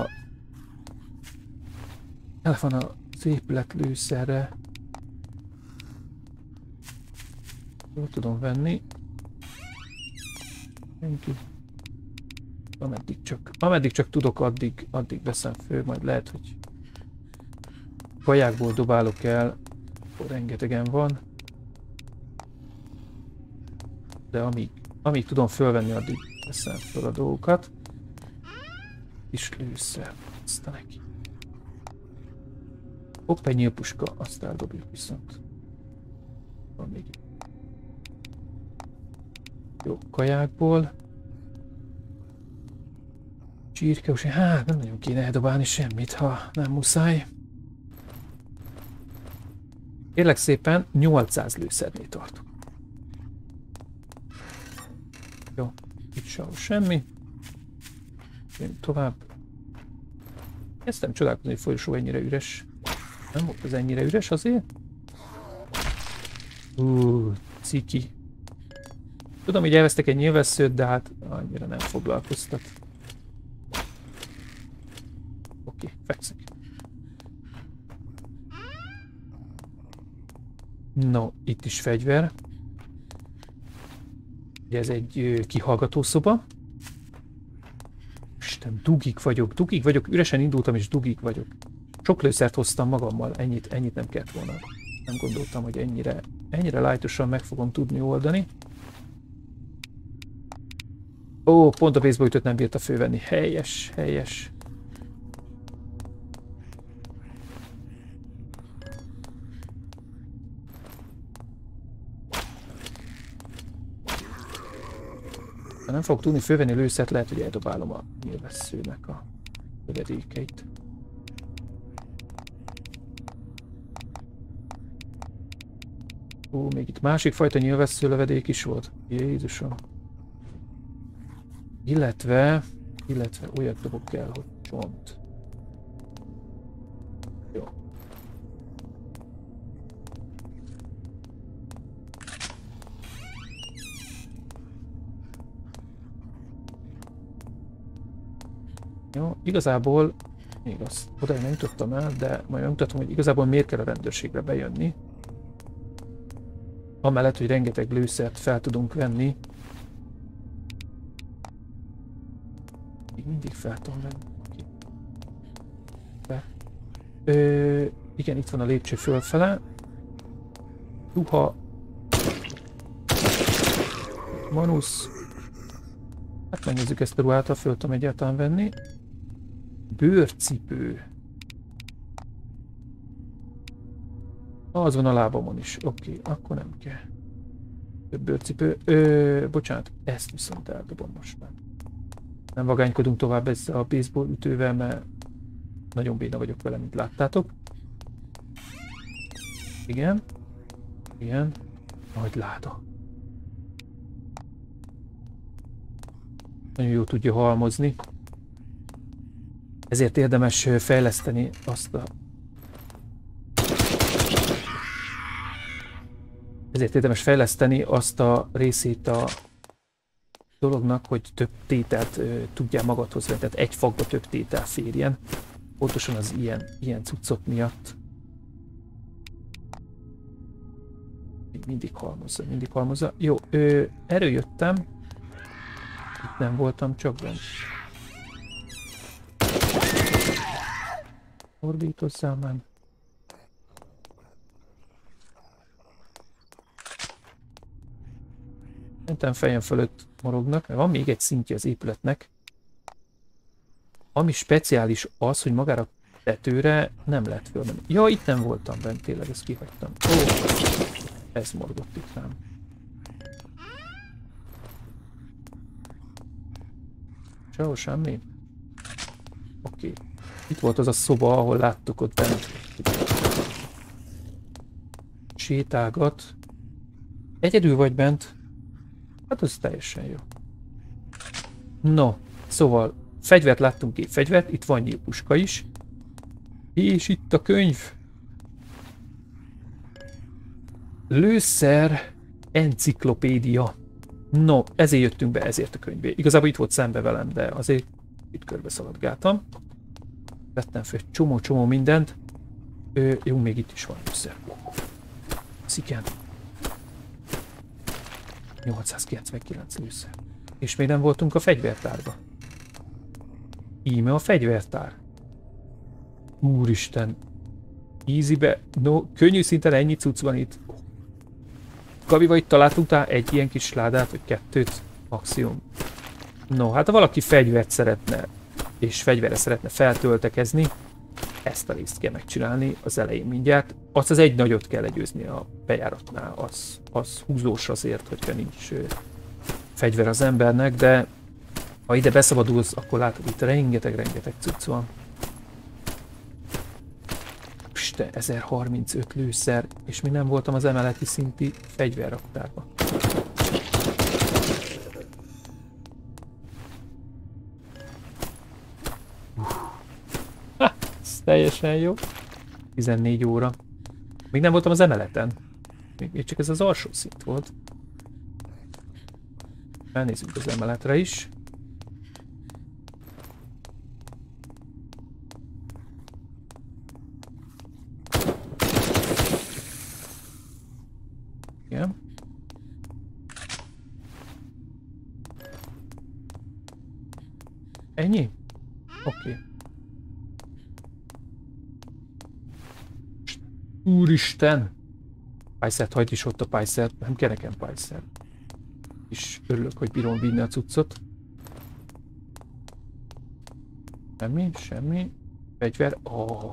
[SPEAKER 1] Tele van az épület lőszerre. Jól tudom venni. Senki. Ameddig csak, ameddig csak tudok, addig, addig veszem föl, majd lehet, hogy kajákból dobálok el, akkor rengetegen van. De amíg, amíg tudom fölvenni, addig veszem föl a dolgokat. Kis lőszer, aztán neki. Hopp, egy nyílpuska, azt eldobjuk viszont. Van még. Jó, kajákból. Csirkeus, hát nem nagyon kéne eldobálni semmit, ha nem muszáj. Kérlek szépen, nyolcszáz lőszernél tartok. Jó, itt sehol semmi. Jön tovább. Kezdtem csodálkozni, hogy folyosó ennyire üres. Nem volt az ennyire üres azért? Hú, ciki. Tudom, hogy elvesztek egy nyilvesszőt, de hát annyira nem foglalkoztat. Oké, fekszek. No, itt is fegyver. Ugye ez egy kihallgató szoba. Isten, dugig vagyok, dugig vagyok, üresen indultam és dugig vagyok. Sok lőszert hoztam magammal, ennyit, ennyit nem kellett volna. Nem gondoltam, hogy ennyire, ennyire lightosan meg fogom tudni oldani. Ó, pont a baseballütőt nem bírta fölvenni. Helyes, helyes. Ha nem fogok tudni fölvenni lőszert, lehet, hogy eldobálom a nyilvesszőnek a lövedékeit. Ó, még itt másik fajta nyilvessző lövedék is volt. Jézusom. Illetve, illetve olyat dobok el, hogy csont. Jó. Jó, igazából, még azt odáig nem jutottam el, de majd megmutatom, hogy igazából miért kell a rendőrségre bejönni. Amellett, hogy rengeteg lőszert fel tudunk venni. Még mindig fel tudom venni. Be. Ö, igen, itt van a lépcső fölfele. Ruha. Manusz. Hát megnézzük ezt a ruhát, ha föl tudom egyáltalán venni. Bőrcipő. Az van a lábamon is. Oké, okay, akkor nem kell. Több bőrcipő. Ö, bocsánat, ezt viszont eldobom most már. Nem vagánykodunk tovább ezzel a baseball ütővel, mert nagyon béna vagyok vele, mint láttátok. Igen. Ilyen. Nagy láda. Nagyon jó tudja halmozni. Ezért érdemes fejleszteni azt a... Ezért érdemes fejleszteni azt a részét a dolognak, hogy több tételt ö, tudjál magadhoz venni. Tehát egy fogba több tétel férjen. Pontosan az ilyen, ilyen cuccok miatt. Mindig halmozza, mindig halmozza. Jó, ö, erről jöttem. Itt nem voltam, csak bent. Orbítozzál már. Szerintem fejem fölött morognak, mert van még egy szintje az épületnek. Ami speciális az, hogy magára tetőre nem lehet fölmenni. Ja, itt nem voltam bent, tényleg ezt kihagytam. Ó, ez morgott itt rám. Sehol semmi? Oké. Okay. Itt volt az a szoba, ahol láttuk ott bent. Sétálgat. Egyedül vagy bent? Hát az teljesen jó. No, szóval fegyvert láttunk ki, fegyvert, itt van nyílpuska is. És itt a könyv. Lőszer enciklopédia. No, ezért jöttünk be, ezért a könyvé. Igazából itt volt szembe velem, de azért itt körbe szaladgáltam. Vettem fel csomó-csomó mindent. Ö, jó, még itt is van lőszer. Sziken. nyolcszázkilencvenkilenc lőszer. És még nem voltunk a fegyvertárba. Íme a fegyvertár. Úristen. Easybe. No, könnyű szinten ennyi cucc van itt. Gabiba, itt találtunk talán egy ilyen kis ládát, vagy kettőt maximum. No, hát ha valaki fegyvert szeretne, és fegyverre szeretne feltöltekezni, ezt a részt kell megcsinálni az elején mindjárt. Azt az egy nagyot kell legyőzni a bejáratnál, az, az húzós azért, hogyha nincs ö, fegyver az embernek, de ha ide beszabadulsz, akkor látod, itt rengeteg-rengeteg cucc van. Isten, ezerharmincöt lőszer, és még nem voltam az emeleti szinti fegyverraktárban. Ha, ez teljesen jó. tizennégy óra. Még nem voltam az emeleten. Még csak ez az alsó szint volt. Elnézzük az emeletre is. Igen. Ennyi? Oké. Okay. Úristen! Pajszert, hagyd is ott a pajszert, nem kell nekem pajszer. És örülök, hogy bírom vinni a cuccot. Semmi, semmi. Fegyver. Oh.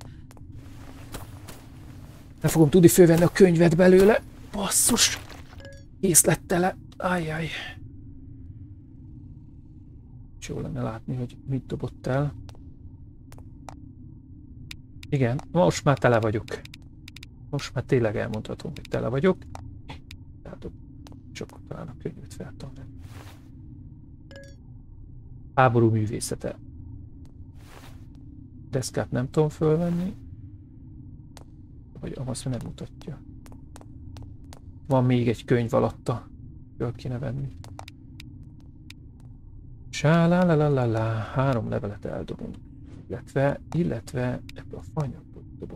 [SPEAKER 1] Nem fogom tudni fölvenni a könyvet belőle. Basszus! Kész lett tele. Ajjaj. Jó lenne látni, hogy mit dobott el. Igen, most már tele vagyok. Most már tényleg elmondhatom, hogy tele vagyok. Tehát csak talán a könyvet fel tudom venni. Háború művészete. Deszkát nem tudom fölvenni. Vagy azt nem mutatja. Van még egy könyv alatta. Föl kéne venni. Sálálálálála. Három levelet eldobunk. Illetve, illetve ebből a fanyagból dobok.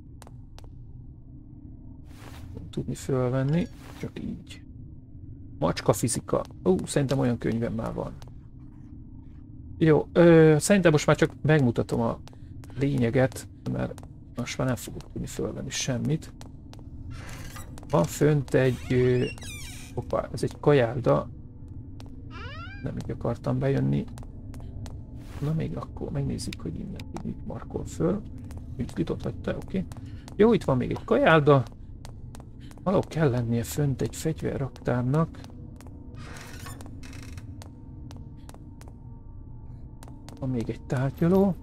[SPEAKER 1] Tudni fölvenni, csak így. Macska fizika. Ó, szerintem olyan könyvem már van. Jó, ö, szerintem most már csak megmutatom a lényeget, mert most már nem fogok tudni fölvenni semmit. Van fönt egy... Ö, hoppá, ez egy kajálda. Nem így akartam bejönni. Na még akkor megnézzük, hogy innen mit markol föl. Ügylit ott hagyta, oké. Okay. Jó, itt van még egy kajálda. Valahol kell lennie fönt egy fegyverraktárnak. Van még egy tárgyaló.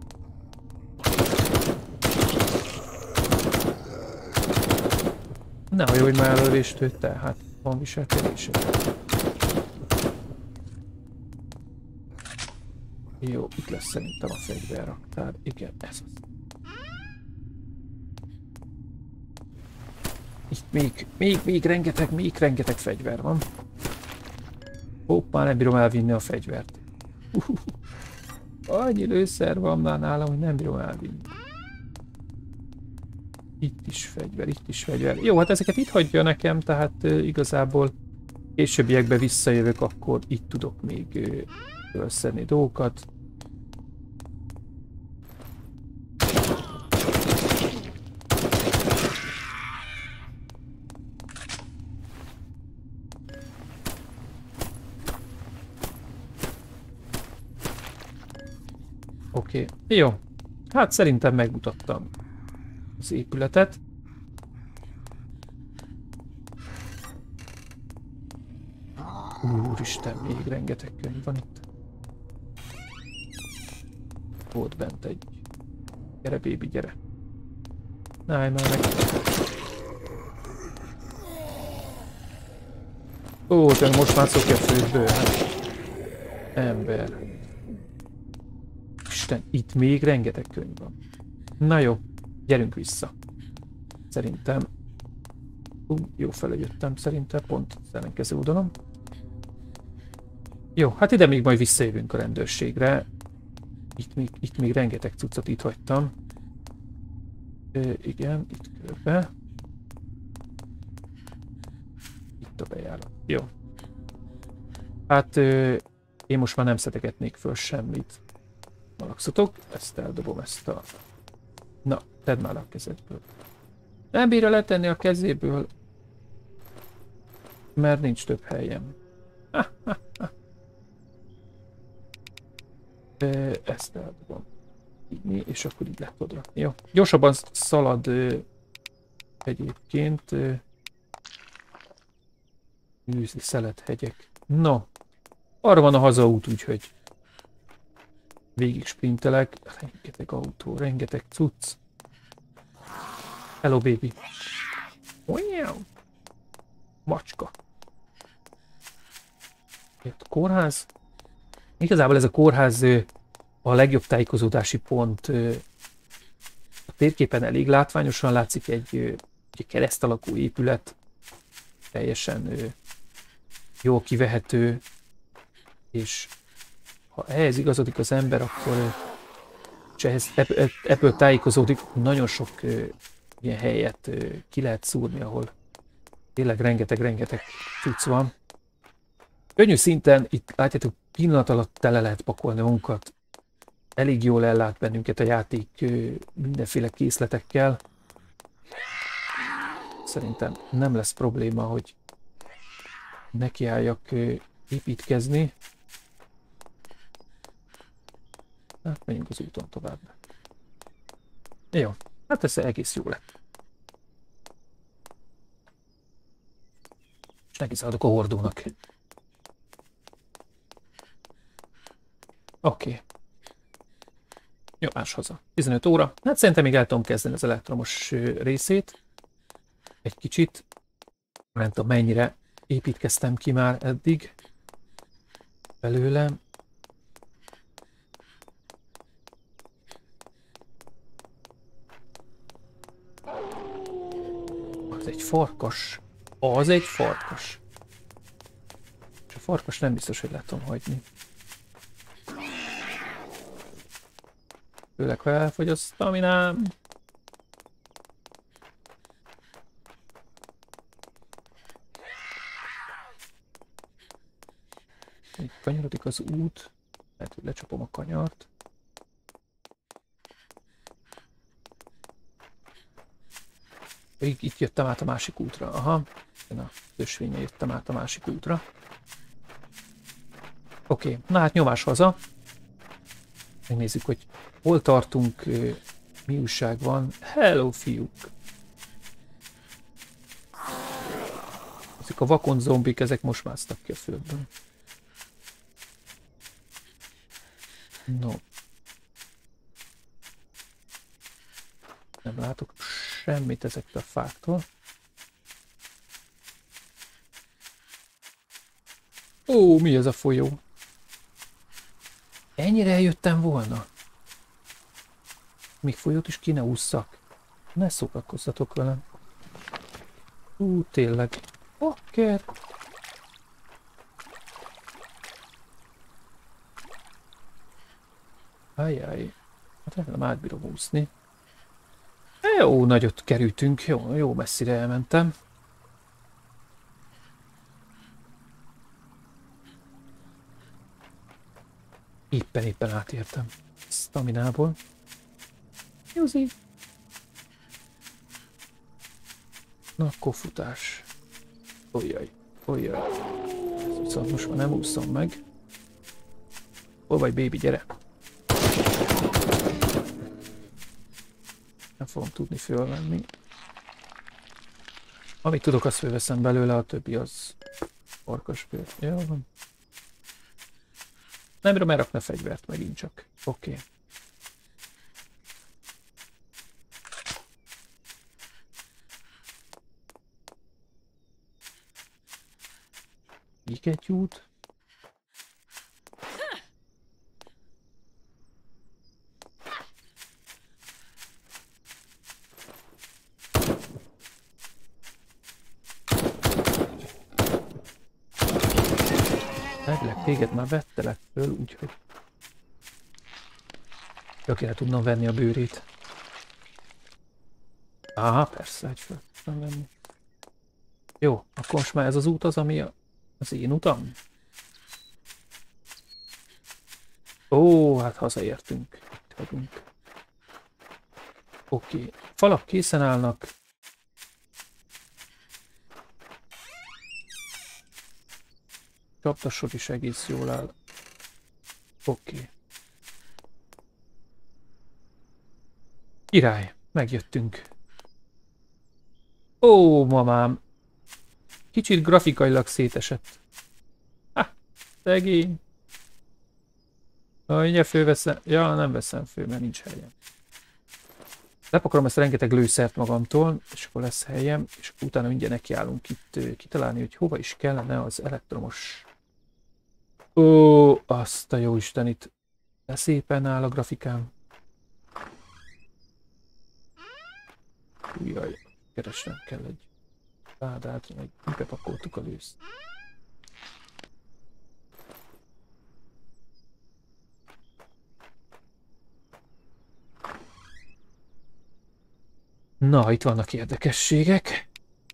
[SPEAKER 1] Nehogy, hogy már elővést tőtte, hát van viselkedése. Jó, itt lesz szerintem a fegyverraktár. Igen, ez az. Itt még, még, még rengeteg, még rengeteg fegyver van. Hoppá, nem bírom elvinni a fegyvert. Uh, uh, uh. Annyi lőszer van már nálam, hogy nem bírom elvinni. Itt is fegyver, itt is fegyver. Jó, hát ezeket itt hagyja nekem, tehát uh, igazából későbbiekben visszajövök, akkor itt tudok még uh, felszedni dolgokat. Oké, okay. Jó. Hát szerintem megmutattam az épületet. Úristen, még rengeteg könyv van itt. Volt bent egy. Gyere, bébi, gyere. Állj már meg. Ó, te most már szokja a fődből, hát. Ember. Isten, itt még rengeteg könyv van. Na jó, gyerünk vissza. Szerintem... Ú, jó fele jöttem, szerintem pont az ellenkező oldalon. Jó, hát ide még majd visszajövünk a rendőrségre. Itt még, itt még rengeteg cuccot itt hagytam. Ö, igen, itt körbe. Itt a bejárat. Jó. Hát ö, én most már nem szedegetnék föl semmit. Malakszotok, ezt eldobom, ezt a... Na, tedd már a kezedből. Nem bírja letenni a kezéből, mert nincs több helyem. Ha, ha, ha. Ezt eldobom. Így, és akkor így lehet oda. Jó. Gyorsabban szalad ö, egyébként. Műzli szelethegyek. No. Arra van a hazaút, úgyhogy végig sprintelek. Rengeteg autó, rengeteg cucc. Hello, baby. Wow. Macska. Itt kórház. Igazából ez a kórház a legjobb tájékozódási pont. A térképen elég látványosan látszik egy, egy kereszt alakú épület. Teljesen jól kivehető. És ha ehhez igazodik az ember, akkor és ehhez, ebből tájékozódik, nagyon sok ilyen helyet ki lehet szúrni, ahol tényleg rengeteg-rengeteg cucc van. Könnyű szinten, itt látjátok, pillanat alatt tele lehet pakolni magunkat. Elég jól ellát bennünket a játék mindenféle készletekkel. Szerintem nem lesz probléma, hogy nekiálljak építkezni. Hát menjünk az úton tovább. Jó, hát ez egész jó lett. És neki szaladok a hordónak. Oké. Okay. Jó, más haza. tizenöt óra. Hát szerintem még el tudom kezdeni az elektromos részét. Egy kicsit. Nem tudom, mennyire építkeztem ki már eddig. Belőlem. Az egy farkas. Az egy farkas. És a farkas nem biztos, hogy le tudom hagyni. Főleg, ha elfogy a staminám. Itt kanyarodik az út. Lehet, hogy lecsapom a kanyart. Itt jöttem át a másik útra. Aha. Én a ösvénye jöttem át a másik útra. Oké, okay. Na hát nyomás haza. Megnézzük, hogy hol tartunk, mi újság van. Hello, fiúk! Ezek a vakon zombik, ezek most másztak ki a földből. No. Nem látok semmit ezektől a fáktól. Ó, mi ez a folyó? Ennyire eljöttem volna? Még folyót is ki ne ússzak. Ne szórakozzatok velem. Ú, tényleg. Okker. Ajjaj. Hát remélem átbírom úszni. Jó, nagyot kerültünk. Jó, jó messzire elmentem. Éppen-éppen átértem. Staminából. Józi. Na, akkor futás. Ojjaj, ojjaj. Szóval most már nem úszom meg. Hol vagy, baby, gyere. Nem fogom tudni fölvenni. Amit tudok, azt fölveszem belőle, a többi az farkasbőr. Jó van. Nem bírom elrakni a fegyvert megint csak. Oké. Okay. Éketyút. Elvileg téged már vettelek föl, úgyhogy tökéletesen tudnom venni a bőrét. Á, persze, hogy föl tudtam venni. Jó, akkor most már ez az út az, ami a, az én utam? Ó, hát hazaértünk. Itt vagyunk. Oké, okay. Falak készen állnak. Csapdasor is egész jól áll. Oké. Okay. Király, megjöttünk. Ó, mamám. Kicsit grafikailag szétesett. Ha, szegény. Mindjárt fölveszem. Ja, nem veszem föl, mert nincs helyem. Lepakolom ezt rengeteg lőszert magamtól, és akkor lesz helyem, és utána mindjárt nekiállunk itt kitalálni, hogy hova is kellene az elektromos. Ó, azt a jó istenit. De szépen áll a grafikám. Ujjaj, keresnem kell egy ládát, meg bepakoltuk a lőszt. Na, itt vannak érdekességek.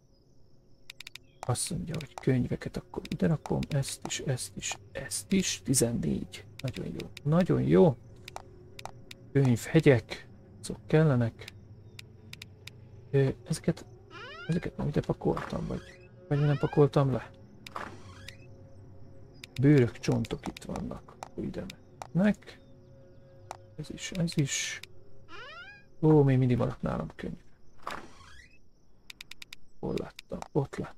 [SPEAKER 1] Azt mondja, hogy könyveket akkor ide rakom, ezt is, ezt is, ezt is. tizennégy. Nagyon jó. Nagyon jó. Könyvhegyek. Azok kellenek. Ezeket, ezeket nem ide pakoltam, vagy, vagy nem pakoltam le. Bőrök, csontok itt vannak. Ide mennek. Ez is, ez is. Ó, még mindig maradt nálam könyv. Hol láttam? Ott láttam.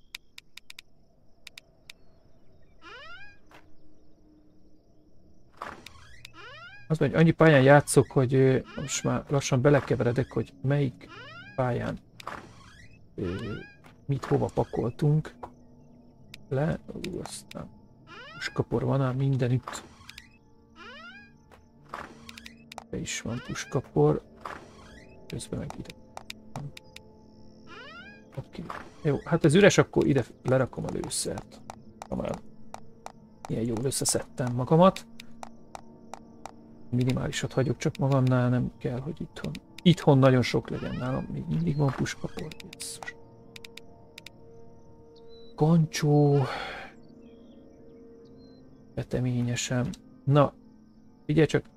[SPEAKER 1] Az mondja, hogy annyi pályán játszok, hogy most már lassan belekeveredek, hogy melyik pályán mit hova pakoltunk le. Ú, aztán puskapor van ám mindenütt. Be is van puskapor. Közben meg ide. Oké. Okay. Jó, hát ez üres, akkor ide lerakom a lőszert. Már ilyen jól összeszedtem magamat. Minimálisat hagyok csak magamnál, nem kell, hogy itthon. Itthon nagyon sok legyen nálam, még mindig van puskapor. Kancsó. Veteményesen. Na, figyelj csak.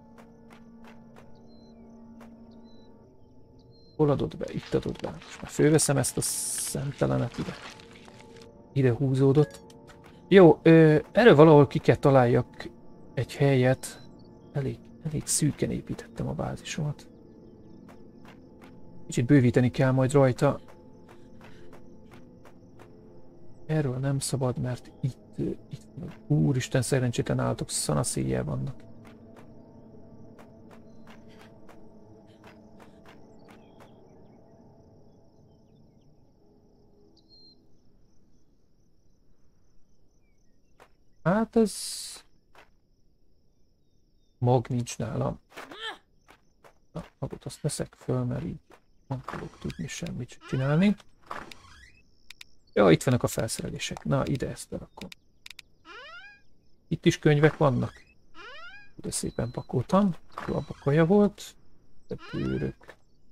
[SPEAKER 1] Hol adod be? Itt adod be. Most már fölveszem ezt a szemtelenet ide. Ide húzódott. Jó, ö, erről valahol ki kell találjak egy helyet. Elég, elég szűken építettem a bázisomat. Kicsit bővíteni kell majd rajta. Erről nem szabad, mert itt, itt úristen, szerencsétlen állatok szanaszéjjel vannak. Hát ez... Mag nincs nálam. Na, magot azt veszek föl, mert így nem fogok tudni semmit csinálni. Ja, itt vannak a felszerelések. Na, ide ezt berakom. Itt is könyvek vannak. De szépen pakoltam. Jó, abba kaja volt. De bőrök.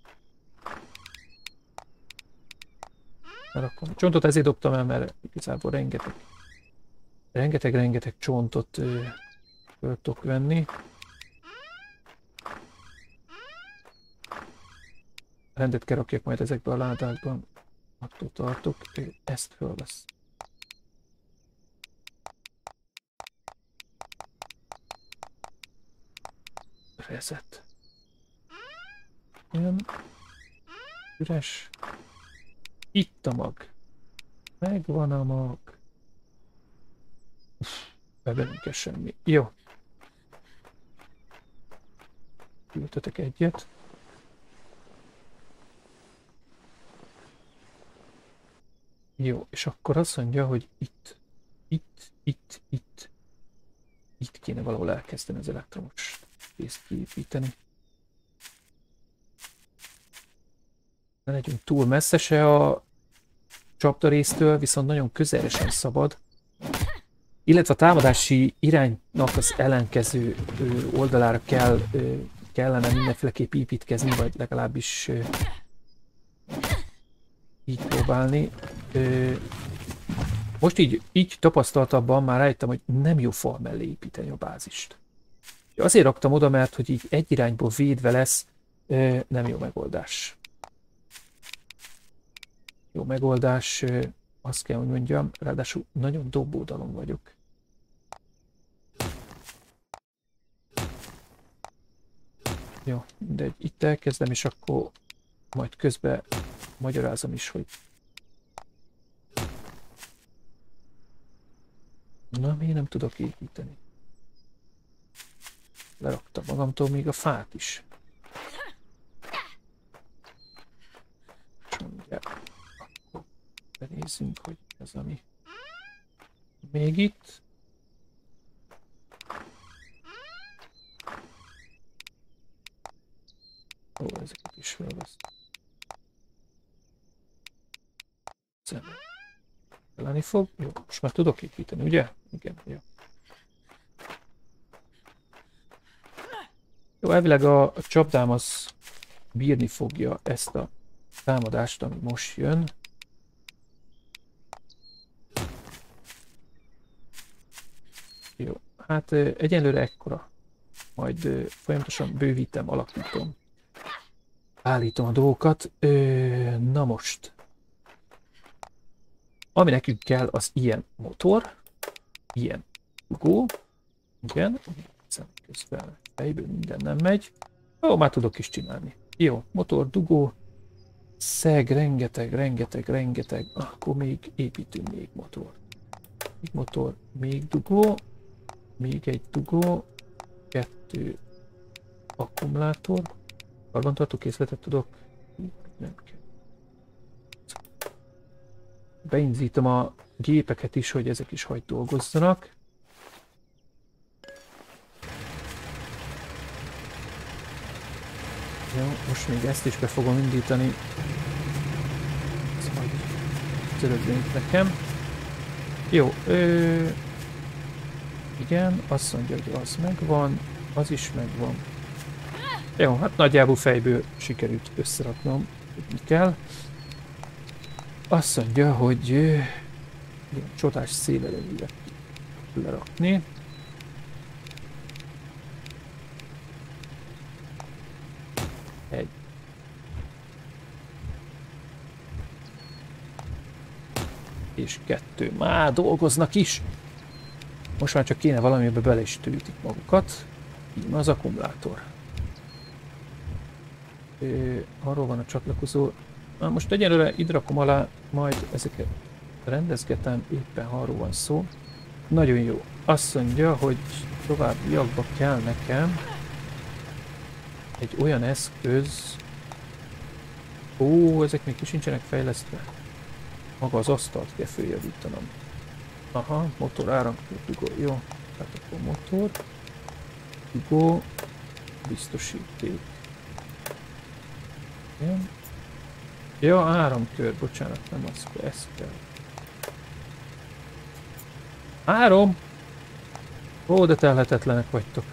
[SPEAKER 1] Berakom. A csontot ezért dobtam el, mert igazából rengeteg rengeteg-rengeteg csontot ö, föl tudok venni. Rendet kell rakjak majd ezekbe a ládákban. Attól tartok, ő ezt fölvesz. Reset. Jön. Üres. Itt a mag. Megvan a mag. Ebben nem kell semmi. Jó. Ültetek egyet. Jó, és akkor azt mondja, hogy itt, itt, itt, itt, itt kéne valahol elkezdeni az elektromos részt kiépíteni. Ne legyünk túl messze se a csapdarésztől, viszont nagyon közelre sem szabad. Illetve a támadási iránynak az ellenkező oldalára kell, kellene mindenféleképp építkezni, vagy legalábbis így próbálni. Most így, így tapasztaltabban már rájöttem, hogy nem jó fal mellé építeni a bázist. Azért raktam oda, mert hogy így egy irányból védve lesz, nem jó megoldás. Jó megoldás, azt kell, hogy mondjam, ráadásul nagyon dobódalom vagyok. Jó, de itt elkezdem, és akkor majd közben magyarázom is, hogy na, miért nem tudok építeni? Leraktam magamtól még a fát is. És mondják, akkor benézzünk, hogy ez ami még itt. Ó, ezeket is felvesz. Lenni fog. Jó, most már tudok építeni, ugye? Igen, jó. Jó, elvileg a, a csapdám az bírni fogja ezt a támadást, ami most jön. Jó, hát egyenlőre ekkora. Majd folyamatosan bővítem, alakítom. Állítom a dolgokat. Na most. Ami nekünk kell, az ilyen motor, ilyen dugó, igen, közben fejből minden nem megy. Ó, már tudok is csinálni. Jó, motor, dugó, szeg, rengeteg, rengeteg, rengeteg, akkor még építünk még motor. Még motor, még dugó, még egy dugó, kettő akkumulátor, karbantartó készletet tudok, nem kell. Beinzítom a gépeket is, hogy ezek is hagy dolgozzanak. Jó, most még ezt is be fogom indítani. Ez majd zörögjön nekem. Jó, ö... igen, azt mondja, hogy az megvan, az is megvan. Jó, hát nagyjából fejből sikerült összeraknom, hogy kell. Azt mondja, hogy ilyen csodás szélerőműre lerakni. Egy. És kettő. Már dolgoznak is. Most már csak kéne valamibe bele is töltik magukat. Így van az akkumulátor. Ö, arról van a csatlakozó. Na, most egyelőre ide rakom alá, majd ezeket rendezgetem, éppen arról van szó. Nagyon jó. Azt mondja, hogy továbbiakba kell nekem egy olyan eszköz. Ó, ezek még ki sincsenek fejlesztve. Maga az asztalt kell följavítanom. Aha, motor áramkör, dugó, jó. Tehát akkor motor, dugó, biztosíték. Igen. Ja, áramkör, bocsánat, nem az, ez kell. Áram! Ó, de telhetetlenek vagytok.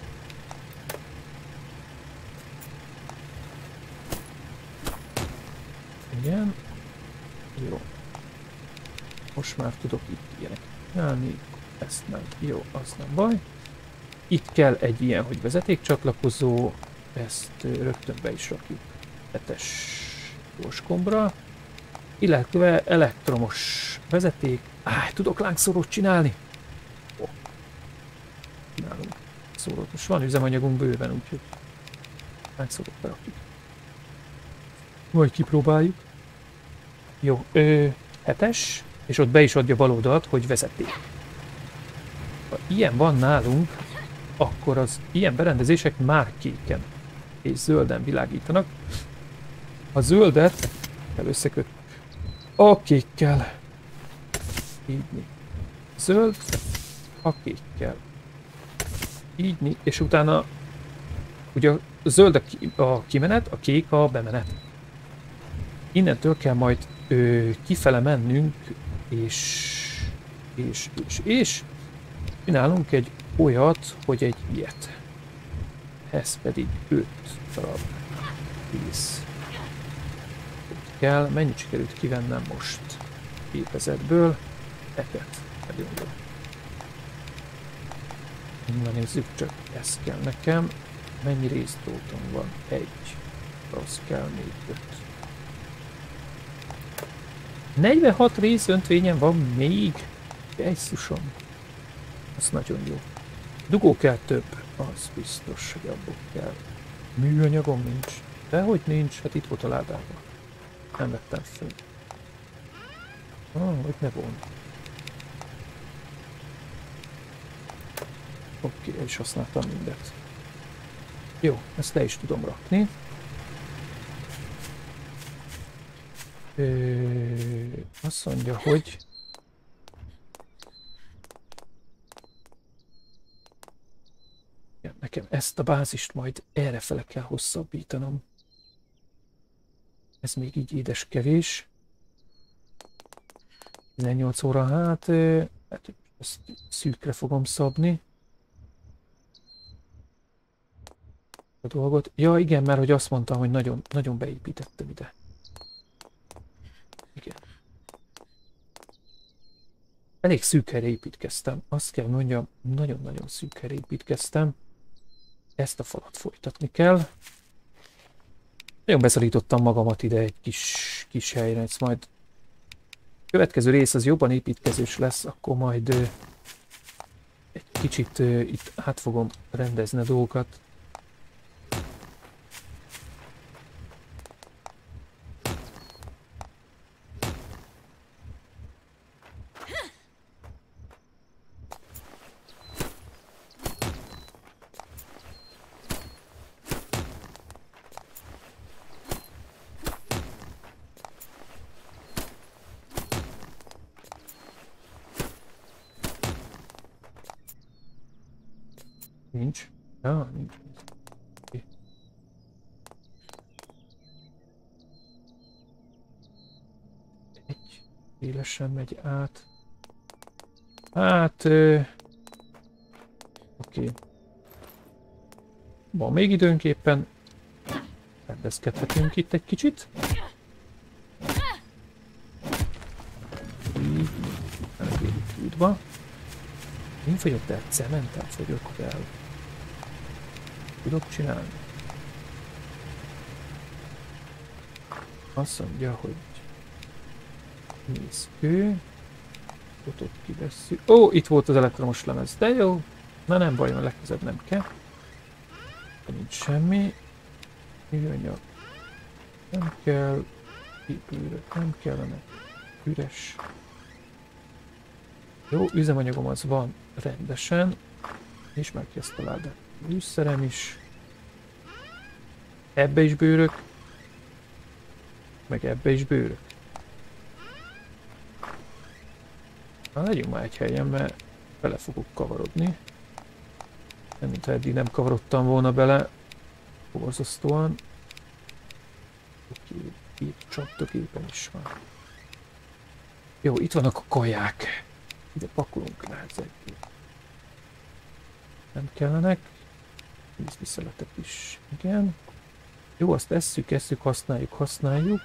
[SPEAKER 1] Igen. Jó. Most már tudok itt ilyenek csinálni. Ezt nem. Jó, az nem baj. Itt kell egy ilyen, hogy vezetékcsatlakozó. Ezt rögtön be is rakjuk hetes gyorskombra. Illetve elektromos vezeték. Áh, tudok lángszórót csinálni? Ó. Csinálunk szórót. Most van üzemanyagunk bőven, úgyhogy lángszórót berakjuk. Majd kipróbáljuk. Jó, ö, hetes, és ott be is adja bal oldalt, hogy vezeték. Ha ilyen van nálunk, akkor az ilyen berendezések már kéken és zölden világítanak. A zöldet kell összeköt a kékkel. Így. Zöld a kékkel. Így, és utána ugye a zöld a, ki, a kimenet, a kék a bemenet. Innentől kell majd ö, kifele mennünk, és, és, és, és csinálunk egy olyat, hogy egy ilyet. Ez pedig öt darab tíz. Kell, mennyit sikerült kivennem most gépezetből? Eket. Nagyon jó. Na nézzük csak, ez kell nekem. Mennyi részdrótom van? Egy. Az kell még öt. negyvenhat részöntvényen van még. Jesszusom. Az nagyon jó. Dugó kell több. Az biztos, hogy abból kell. Műanyagom nincs. Dehogy nincs, hát itt volt a ládában. Nem vettem föl. Ah, hogy ne von. Oké, okay, és használtam mindet. Jó, ezt le is tudom rakni. Ö, azt mondja, hogy ja, nekem ezt a bázist majd errefele kell hosszabbítanom. Ez még így édes kevés. tizennyolc óra, hát, hát ezt szűkre fogom szabni. A dolgot. Ja igen, mert hogy azt mondtam, hogy nagyon, nagyon beépítettem ide. Igen. Elég szűk helyre építkeztem. Azt kell mondjam, nagyon-nagyon szűk helyre építkeztem. Ezt a falat folytatni kell. Nagyon beszorítottam magamat ide egy kis, kis helyre. Ez majd a következő rész az jobban építkezős lesz, akkor majd uh, egy kicsit uh, itt át fogom rendezni a dolgokat. Nincs. Ja, nincs. Okay. Egy élesen megy át. Hát... Oké. Okay. Van még időnképpen. Rendezkedhetünk itt egy kicsit. Így. Elvérjük útba. Mi fogyott el? Cementtel fogyott el. Tudok csinálni? Azt mondja, hogy nézd kő. Ott ott kivesszük. Ó, itt volt az elektromos lemez, de jó. Na nem baj, mert legközelebb nem kell. Nincs semmi. Műanyag. Nem kell. Épülők nem kellene. Üres. Jó, üzemanyagom az van rendesen. És már ki ezt a ládát. Műszerem is. Ebbe is bőrök. Meg ebbe is bőrök. Na, legyünk már egy helyen, mert bele fogok kavarodni. Nem, mintha eddig nem kavarodtam volna bele. Borzasztóan. Oké, itt csapdagépen is van. Jó, itt vannak a kaják. Ide pakolunk rá ezeket. Nem kellenek. Vízviszeletek is. Igen. Jó, azt esszük, esszük, használjuk, használjuk.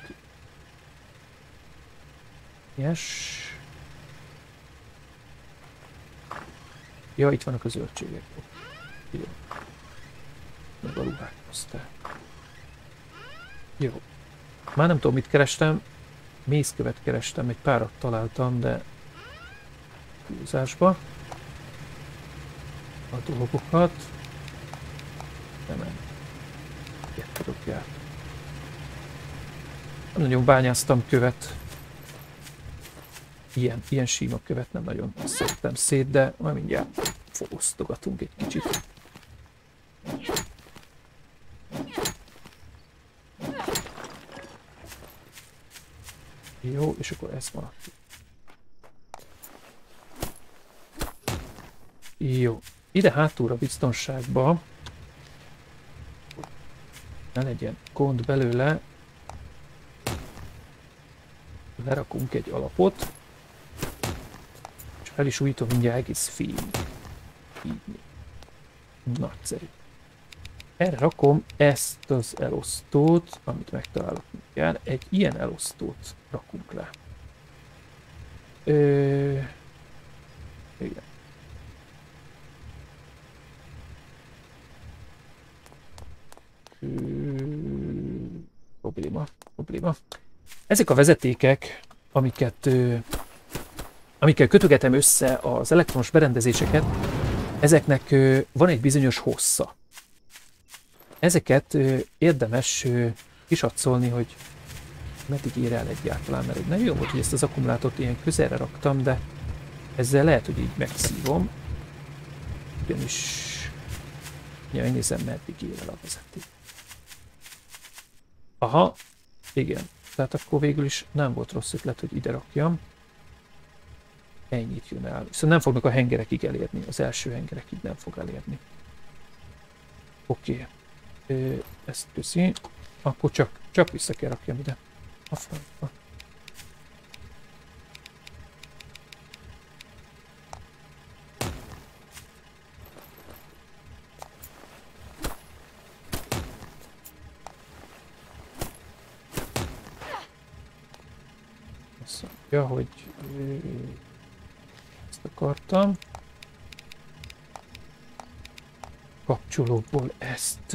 [SPEAKER 1] Yes. Ja, itt vannak a zöldségek. Jó. Meg a ruhák aztán. Jó. Már nem tudom, mit kerestem. Mézkövet kerestem, egy párat találtam, de húzásba. A dolgokat. Nem el. Ilyet dobjál. Nem nagyon bányáztam követ. Ilyen, ilyen sima követ nem nagyon szedtem szét, de majd mindjárt fosztogatunk egy kicsit. Jó, és akkor ez van. Jó. Ide hátulra biztonságba. Ne legyen gond belőle. Lerakunk egy alapot. És fel is újítom mindjárt egész fény. Így. Nagyszerű. Erre rakom ezt az elosztót, amit megtalálok mindjárt. Egy ilyen elosztót rakunk le. Ö... Igen. Ö... Probléma, probléma. Ezek a vezetékek, amiket, ö... amikkel kötögetem össze az elektromos berendezéseket, ezeknek ö, van egy bizonyos hossza. Ezeket ö, érdemes ö, kisatszolni, hogy meddig ér el egyáltalán, mert nem jó volt, hogy ezt az akkumulátort ilyen közelre raktam, de ezzel lehet, hogy így megszívom. Ugyanis ja, megnézem, meddig ér el a vezeték. Aha, igen. Tehát akkor végül is nem volt rossz ötlet, hogy ide rakjam. Ennyit jön el. Viszont nem fognak a hengerekig elérni. Az első hengerekig nem fog elérni. Oké. Okay. Ezt köszi. Akkor csak, csak vissza kell rakjam ide. A francba. Azt mondja, hogy ezt akartam. Kapcsolóból ezt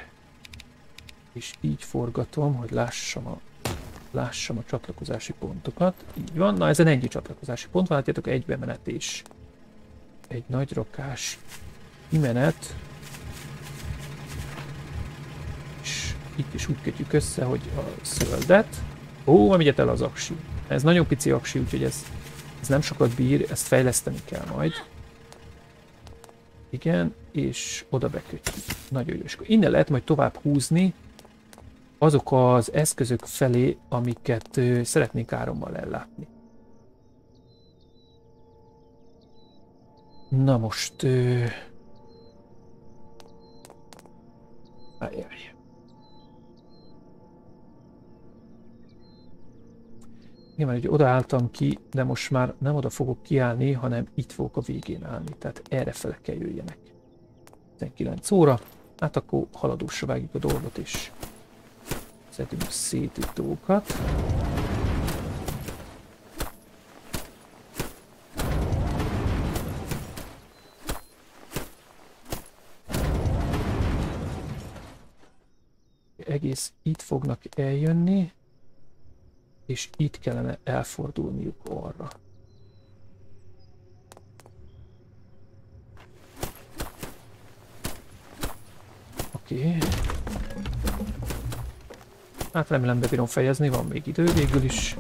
[SPEAKER 1] és így forgatom, hogy lássam a, lássam a csatlakozási pontokat. Így van. Na, ezen ennyi csatlakozási pont van. Látjátok, egy bemenet és egy nagy rakás kimenet. És itt is úgy kötjük össze, hogy a zöldet. Ó, ma vigyet el az aksi. Ez nagyon pici aksi, úgyhogy ez, ez nem sokat bír, ezt fejleszteni kell majd. Igen, és oda bekötjük. Nagyon jó. És akkor innen lehet majd tovább húzni azok az eszközök felé, amiket ö, szeretnénk árammal ellátni. Na most... Ö... Ajjaj. Nyilván, hogy odaálltam ki, de most már nem oda fogok kiállni, hanem itt fogok a végén állni. Tehát errefele kell jöjjenek. tizenkilenc óra. Hát akkor haladósra vágjuk a dolgot, és szedünk szét itt dolgokat. Egész itt fognak eljönni, és itt kellene elfordulniuk arra. Oké. Okay. Hát remélem bebírom fejezni, van még idő végül is.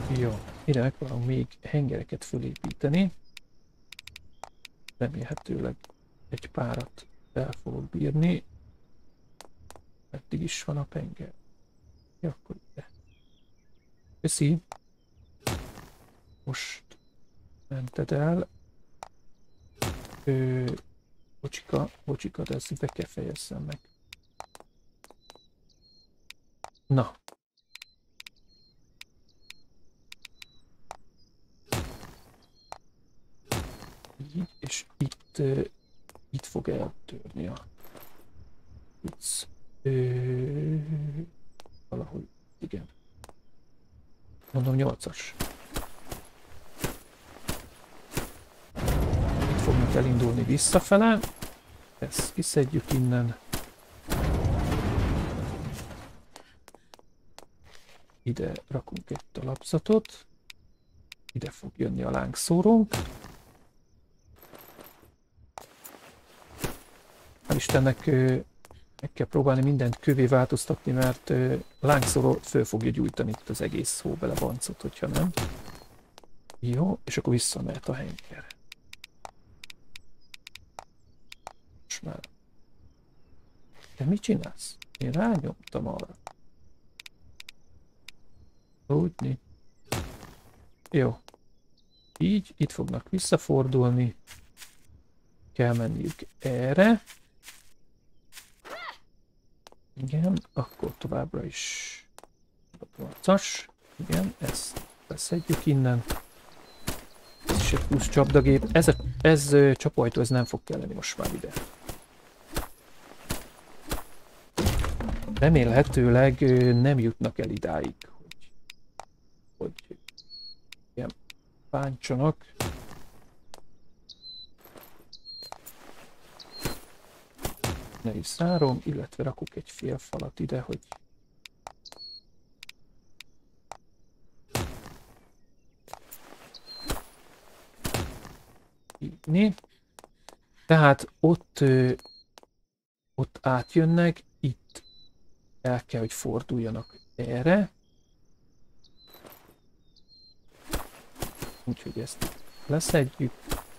[SPEAKER 1] Jó, ide megpróbálunk még hengereket fölépíteni. Remélhetőleg egy párat el fogok bírni. Eddig is van a penger. Ja, akkor ide. Köszi. Most mented el. Ö, bocsika, bocsika, de ezt be kell fejezzem meg. Na. Így, és itt, uh, itt fog eltörni a cucc. Uh, valahogy, igen. Mondom nyolcas. Itt fognak elindulni visszafele. Ezt kiszedjük innen. Ide rakunk egy talapzatot. Ide fog jönni a lángszórónk. Hál' Istennek meg kell próbálni mindent kövé változtatni, mert a lángszóró föl fogja gyújtani itt az egész hóbelebancot, hogyha nem. Jó, és akkor visszamehet a henger. Most már. De mit csinálsz? Én rányomtam arra. Úgy. Jó. Így, itt fognak visszafordulni. Kell menniük erre. Igen, akkor továbbra is nyolcas. Igen, ezt beszedjük innen. Ez is egy plusz csapdagép. Ez, a, ez csapajtó, ez nem fog kelleni most már ide. Remélhetőleg nem jutnak el idáig, hogy, hogy ilyen bántsanak. Ne is zárom, illetve rakok egy fél falat ide, hogy így. Tehát ott, ott átjönnek, itt el kell, hogy forduljanak erre. Úgyhogy ezt leszedjük.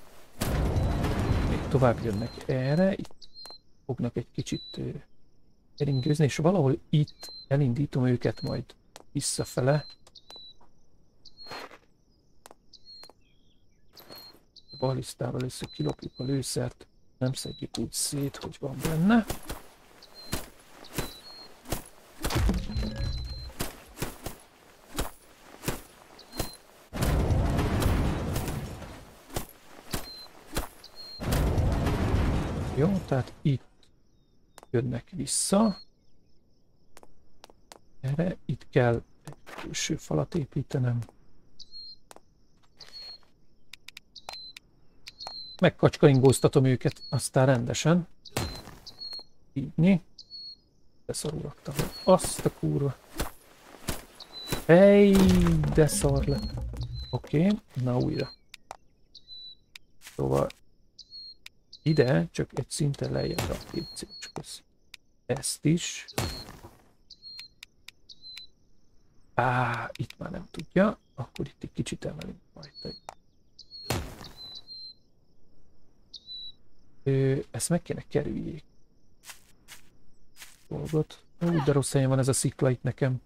[SPEAKER 1] Még tovább jönnek erre, itt fognak egy kicsit keringőzni, és valahol itt elindítom őket majd visszafele. A balisztával először kilopjuk a lőszert, nem szedjük úgy szét, hogy van benne. Jó, tehát itt jönnek vissza. Erre itt kell egy külső falat építenem. Megkacskaringóztatom őket, aztán rendesen. Így. De szarul raktam. Azt a kurva. Hey, de szar lett. Oké, okay, na újra. Szóval ide csak egy szinten lejjebb a két célcsköz. Ezt is. Á, itt már nem tudja. Akkor itt egy kicsit emelünk majd. Ö, ezt meg kéne kerüljék. Dolgot. Úgy de rossz helyen van ez a szikla itt nekem.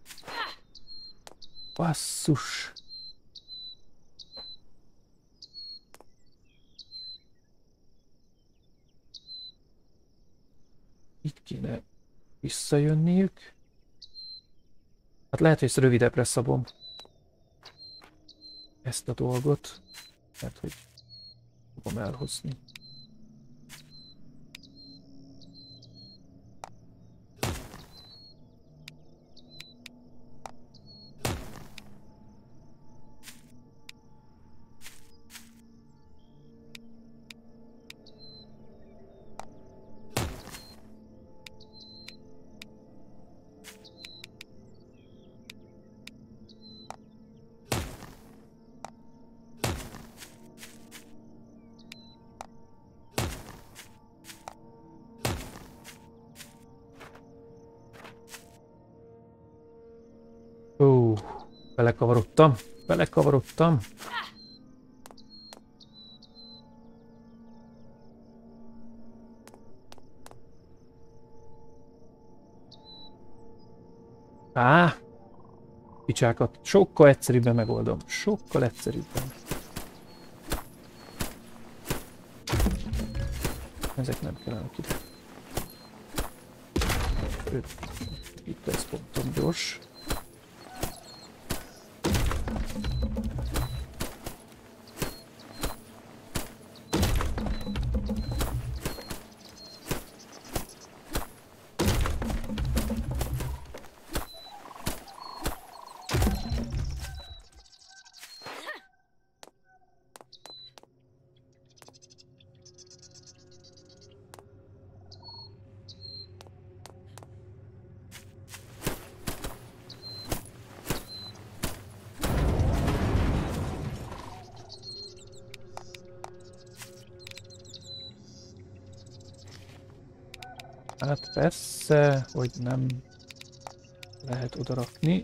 [SPEAKER 1] Basszus. Itt kéne visszajönniük. Hát lehet, hogy ezt rövidebbre szabom. Ezt a dolgot. Lehet, hogy fogom elhozni. Belekavarodtam. Belekavarodtam. Á! Picsákat. Sokkal egyszerűbben megoldom. Sokkal egyszerűbben. Ezek nem kellenek ide. Öt. Itt lesz pontom gyors. Hát persze, hogy nem lehet odarakni.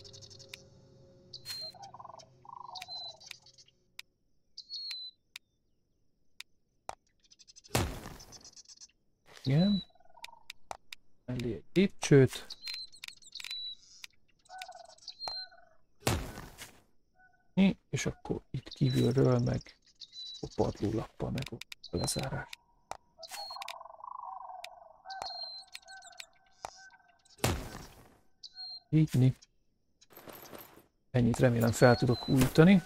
[SPEAKER 1] Igen. Mellé egy lépcsőt. És akkor itt kívülről meg a padlólappal meg a lezárás. Így. Ennyit remélem fel tudok újítani.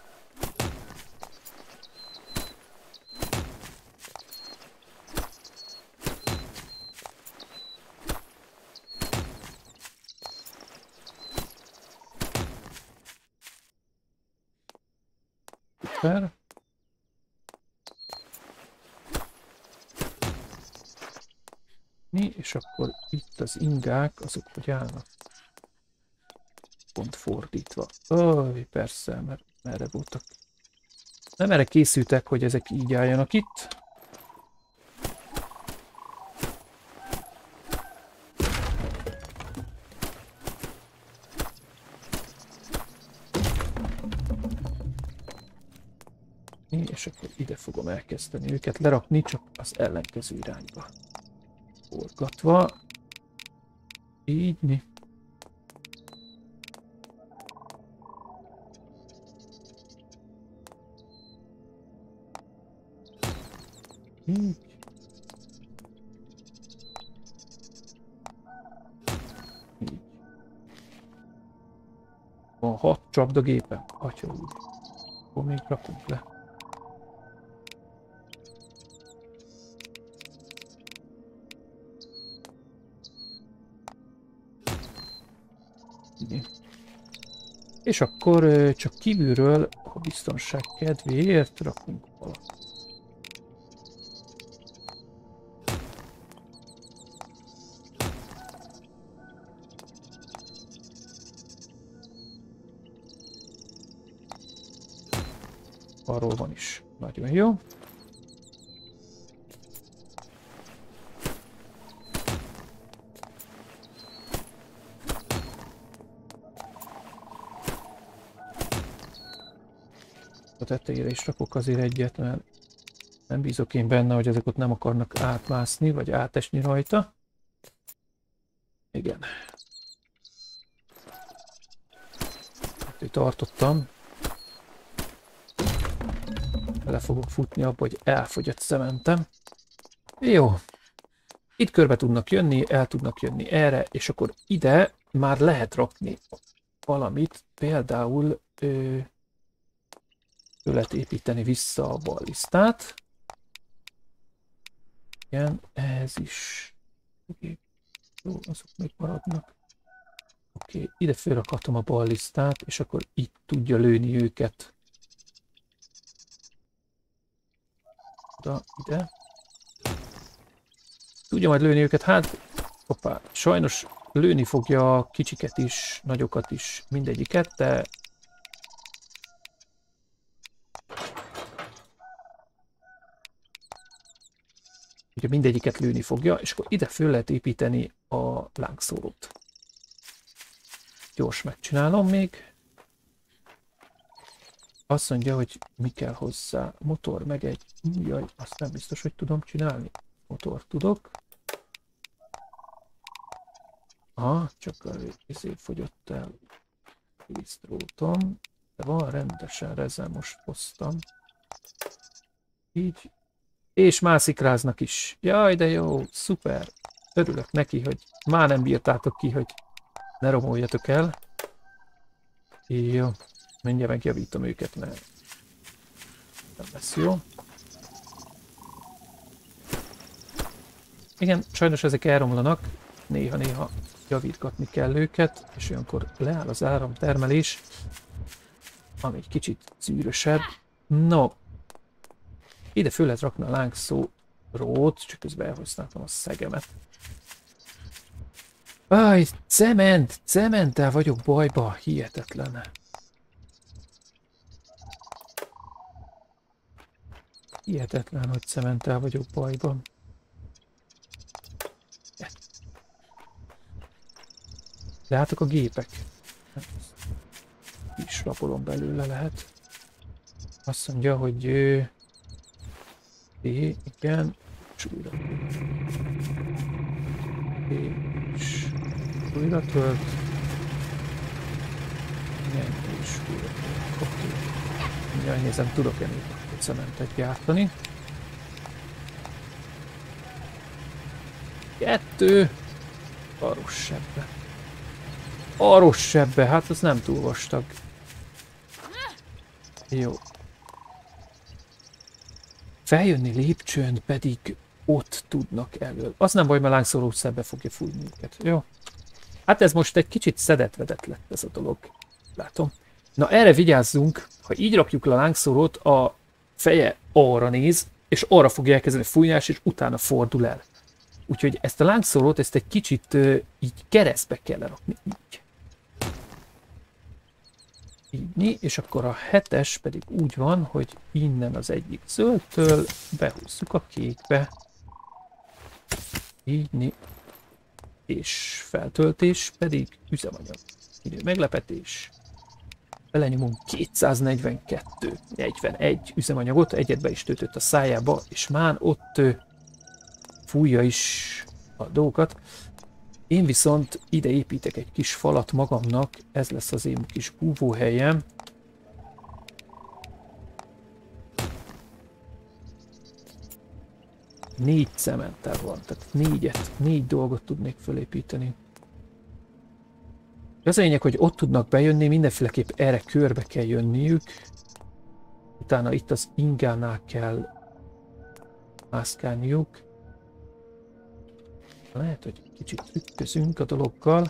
[SPEAKER 1] Szuper. Mi, és akkor itt az ingák, azok hogy állnak? Pont fordítva. Öj, persze, mert merre voltak. Nem erre készültek, hogy ezek így álljanak itt. És akkor ide fogom elkezdeni őket lerakni, csak az ellenkező irányba. Forgatva. Így mi. Így. Így. Van hat csapdagépem. Atya úr. Akkor még rakunk le. És akkor csak kívülről a biztonság kedvéért rakunk valamit. Arról van is. Nagyon jó. A tetejére is rakok azért egyet, mert nem bízok én benne, hogy ezek ott nem akarnak átmászni, vagy átesni rajta. Igen. Hát, tartottam. Bele fogok futni abba, hogy elfogy a cementem. Jó. Itt körbe tudnak jönni, el tudnak jönni erre, és akkor ide már lehet rakni valamit, például ö, lehet építeni vissza a ballisztát. Igen, ez is. Okay. Jó, azok még maradnak. Oké, okay. Ide felrakhatom a ballisztát, és akkor itt tudja lőni őket. Oda, ide. Tudja majd lőni őket, hát hoppá, sajnos lőni fogja a kicsiket is, nagyokat is, mindegyiket, de ugye mindegyiket lőni fogja, és akkor ide föl lehet építeni a lángszórót. Gyors megcsinálom még. Azt mondja, hogy mi kell hozzá. Motor, meg egy... Jaj, azt nem biztos, hogy tudom csinálni. Motor tudok. Aha, csak a izé fogyott el. Víztrótom. De van rendesen, ezzel most hoztam. Így. És már szikráznak is. Jaj, de jó, szuper. Örülök neki, hogy már nem bírtátok ki, hogy ne romoljatok el. Jó. Mindjárt megjavítom őket, mert nem lesz jó. Igen, sajnos ezek elromlanak. Néha-néha javítgatni kell őket, és olyankor leáll az áramtermelés, ami egy kicsit zűrösebb. No, ide föl lehet rakni a lángszórót, csak közben elhasználtam a szegemet. Aj, cement! Cementtel vagyok bajba, hihetetlen. Hihetetlen, hogy cementtel vagyok bajban. Látok a gépek. Kis rapolom belőle lehet. Azt mondja, hogy ő... É, igen. És újra. É, és újra tölt. Igen, és újra tölt. Oké. Mindjárt nézem, tudok-e még a cementet gyártani. Kettő. Arros sebbe. Arros sebbe, hát az nem túl vastag. Jó. Feljönni lépcsőn pedig ott tudnak elől. Az nem baj, mert lángszóró szebbe fogja fújni őket. Jó. Hát ez most egy kicsit szedett-vedett lett ez a dolog. Látom. Na erre vigyázzunk, ha így rakjuk le a lángszórót, a feje arra néz, és arra fogja elkezdeni fújás, és utána fordul el. Úgyhogy ezt a lángszórót, ezt egy kicsit uh, így keresztbe kell rakni. Így. Így, és akkor a hetes pedig úgy van, hogy innen az egyik zöldtől behúzzuk a kékbe. Így, és feltöltés pedig üzemanyag. Idő meglepetés. Belenyomunk kétszáznegyvenkettő negyvenegy üzemanyagot, egyet be is töltött a szájába, és már ott ö, fújja is a dolgokat. Én viszont ide építek egy kis falat magamnak, ez lesz az én kis búvóhelyem. Négy cementtel van, tehát négyet, négy dolgot tudnék fölépíteni. Az a lényeg, hogy ott tudnak bejönni, mindenféleképp erre körbe kell jönniük. Utána itt az ingánál kell mászkálniuk. Lehet, hogy kicsit ütközünk a dologgal.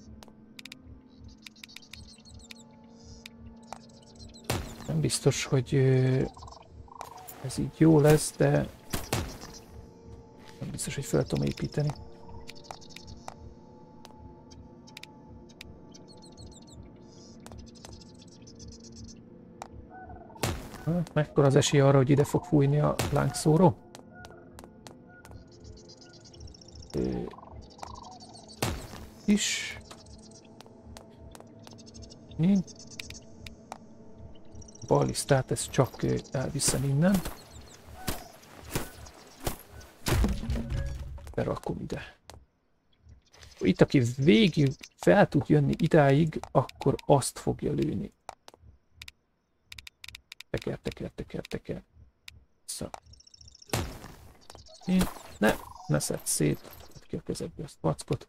[SPEAKER 1] Nem biztos, hogy ez így jó lesz, de nem biztos, hogy fel tudom építeni. Mekkora az esély arra, hogy ide fog fújni a lángszóró? Is. Nincs. Balisztát, ez csak elviszem innen. Berakom ide. Itt, aki végig fel tud jönni idáig, akkor azt fogja lőni. Teker, teker, teker, teker. Szóval. Ne, ne szedd szét. Add ki a kezedbe azt vackot.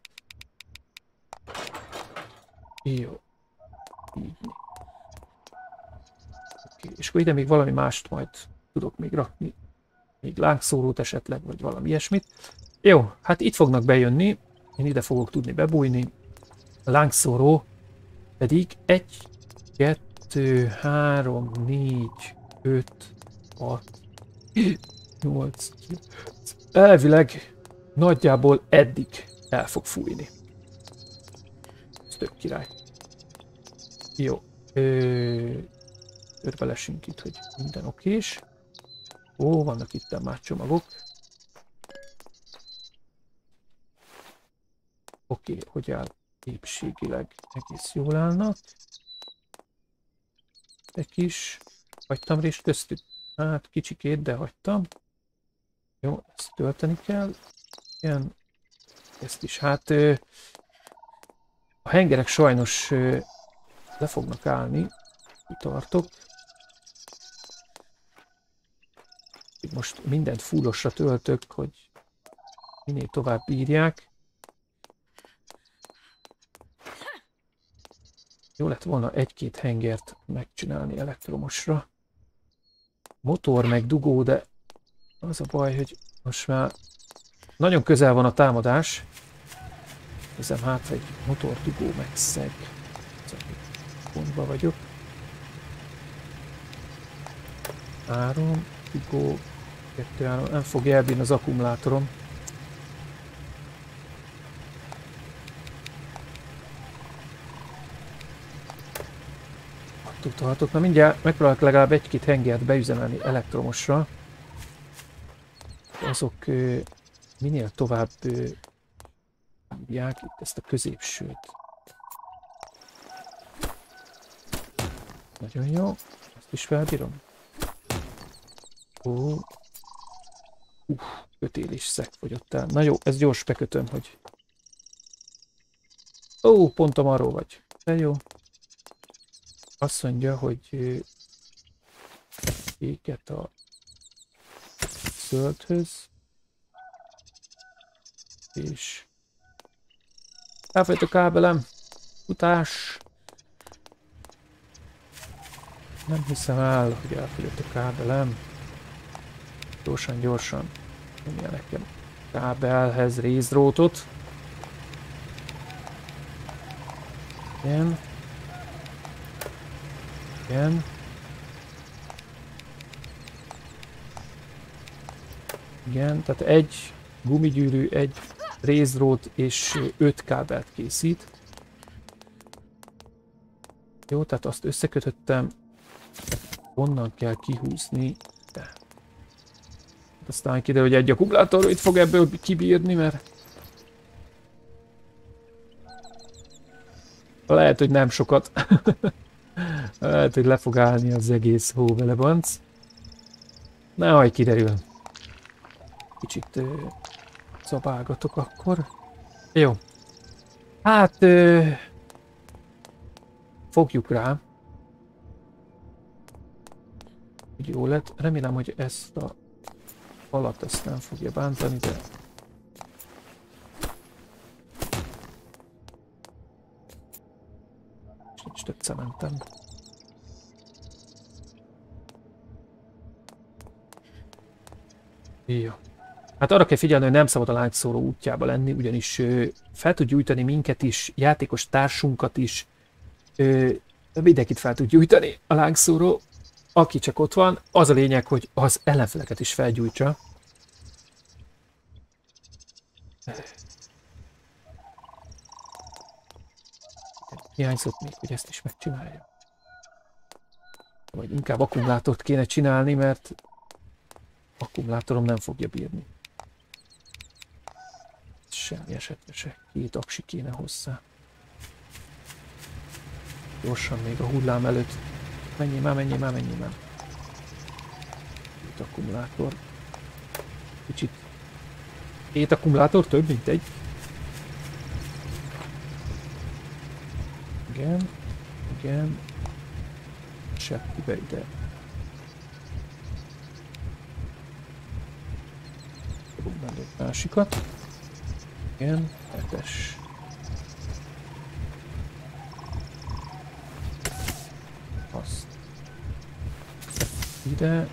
[SPEAKER 1] Jó. Így. Oké, és akkor ide még valami mást majd tudok még rakni. Még lángszórót esetleg, vagy valami ilyesmit. Jó, hát itt fognak bejönni. Én ide fogok tudni bebújni. A lángszóró pedig egy, kettő, három, négy, öt, hat, nyolc, kilenc. Elvileg nagyjából eddig el fog fújni. Ez tök király. Jó. Körbelesünk itt, hogy minden okés. Ó, vannak itt már csomagok. Oké, okay, hogy áll épségileg egész jól állnak. Egy kis. Hagytam részt köztük? Hát kicsikét, de hagytam. Jó, ezt tölteni kell. Igen. Ezt is. Hát a hengerek sajnos le fognak állni. Itt tartok. Most mindent fullosra töltök, hogy minél tovább bírják. Jó lett volna egy-két hengert megcsinálni elektromosra. Motor meg dugó, de az a baj, hogy most már nagyon közel van a támadás. Nézem hátra egy motor, dugó meg szeg. Pontba vagyok. Három, dugó, kettő, három. Nem fogja elbírni az akkumulátorom. Tudhatok. Na mindjárt megpróbálok legalább egy-két hengert beüzemelni elektromosra. Azok ö, minél tovább hívják itt ezt a középsőt. Nagyon jó. Ezt is felbírom. Ó. Uff, kötél is szeg fogyott el. Na jó, ez gyors bekötöm, hogy... Ó, pont a maró vagy. De jó. Azt mondja, hogy éket a zöldhöz, és elfogyott a kábelem, utás. Nem hiszem el, hogy elfogyott a kábelem. Gyorsan, gyorsan nyomja nekem kábelhez rézdrótot. Igen. Igen. Igen, tehát egy gumigyűrű, egy rézdrót és öt kábelt készít. Jó, tehát azt összekötöttem. Onnan kell kihúzni. De. Aztán kiderül, hogy egy akkumulátor itt fog ebből kibírni, mert lehet, hogy nem sokat. Lehet, hogy le fog állni az egész hóvelebanc. Na, hogy kiderül. Kicsit ö, szabálgatok akkor. Jó. Hát ö, fogjuk rá. Úgy jó lett. Remélem, hogy ezt a falat ezt nem fogja bántani, de... Nincs több cementem. Jó. Hát arra kell figyelni, hogy nem szabad a lángszóró útjába lenni, ugyanis ö, fel tud gyújtani minket is, játékos társunkat is, ö, mindenkit fel tud gyújtani a lángszóró, aki csak ott van. Az a lényeg, hogy az ellenfeleket is felgyújtsa. Hiányzott még, hogy ezt is megcsinálja. Vagy inkább akkumulátort kéne csinálni, mert akkumulátorom nem fogja bírni. Semmi esetre se. Két aksi kéne hozzá. Gyorsan még a hullám előtt. Menjél már, menjél már, menjél már. Két akkumulátor. Kicsit. Két akkumulátor több, mint egy. Igen. Igen. Seppi be ide. Fogunk menni egy másikat. Igen, hetes. Azt. Ide.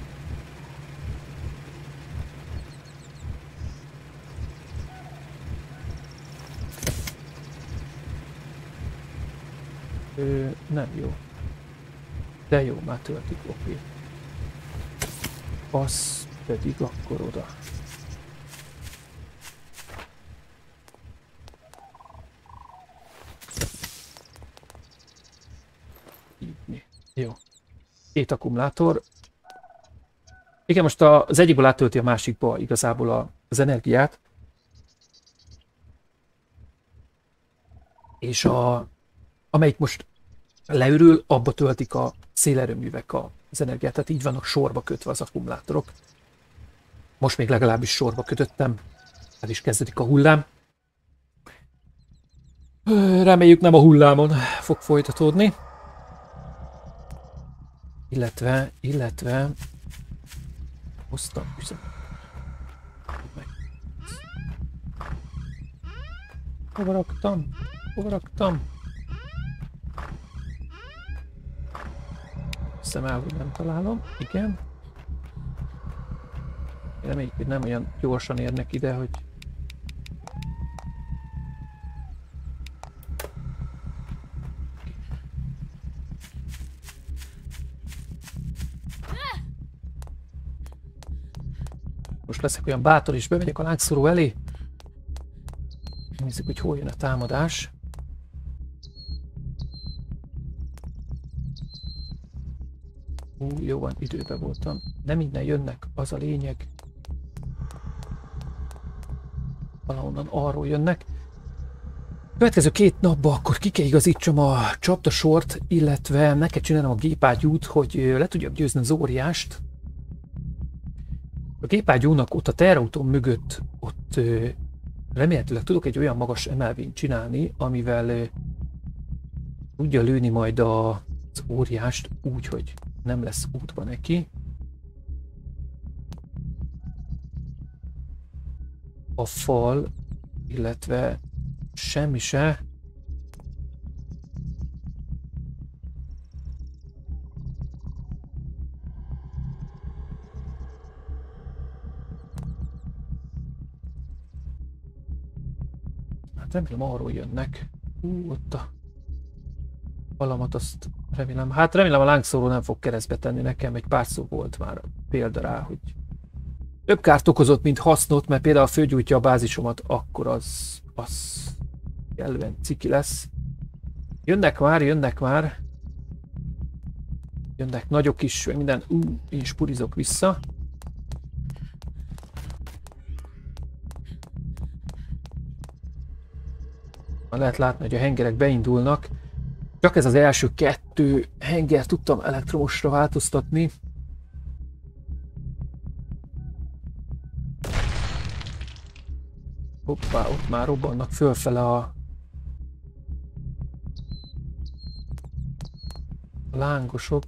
[SPEAKER 1] Ö, nem jó. De jó, már töltik, oké. Az pedig akkor oda. Így. Jó. Két akkumulátor. Igen, most az egyikből áttölti a másikba igazából a, az energiát. És a, amelyik most leürül, abba töltik a szélerőművek az az energiát, tehát így vannak sorba kötve az akkumulátorok. Most még legalábbis sorba kötöttem, el is kezdődik a hullám. Reméljük nem a hullámon fog folytatódni. Illetve, illetve... Hoztam üzenet. Hova raktam? Hova raktam? Hiszem el, hogy nem találom. Igen. Reméljük, hogy nem olyan gyorsan érnek ide, hogy... Most leszek olyan bátor, és bemegyek a lángszóró elé. Nézzük, hogy hol jön a támadás. Hú, jó van, időben voltam. Nem innen jönnek, az a lényeg. Valahonnan arról jönnek. Következő két napban akkor ki kell igazítsam a csapdasort, illetve meg kell csinálnom a gépágyút, hogy le tudjam győzni az óriást. A gépágyúnak ott a terrautón mögött, ott remélhetőleg tudok egy olyan magas emelvényt csinálni, amivel tudja lőni majd a, az óriást úgy, hogy nem lesz útba neki. A fal, illetve semmi se. Hát remélem arról jönnek. Hú, ott a valamat azt remélem. Hát remélem a lángszóró nem fog keresztbe tenni nekem. Egy pár szó volt már példa rá, hogy több kárt okozott, mint hasznot, mert például fölgyújtja a bázisomat, akkor az, az kellően ciki lesz. Jönnek már, jönnek már. Jönnek nagyok is, minden. Ú, én spurizok vissza. Lehet látni, hogy a hengerek beindulnak. Csak ez az első kettő henger tudtam elektromosra változtatni. Hoppá, ott már robbannak fölfele a lángosok.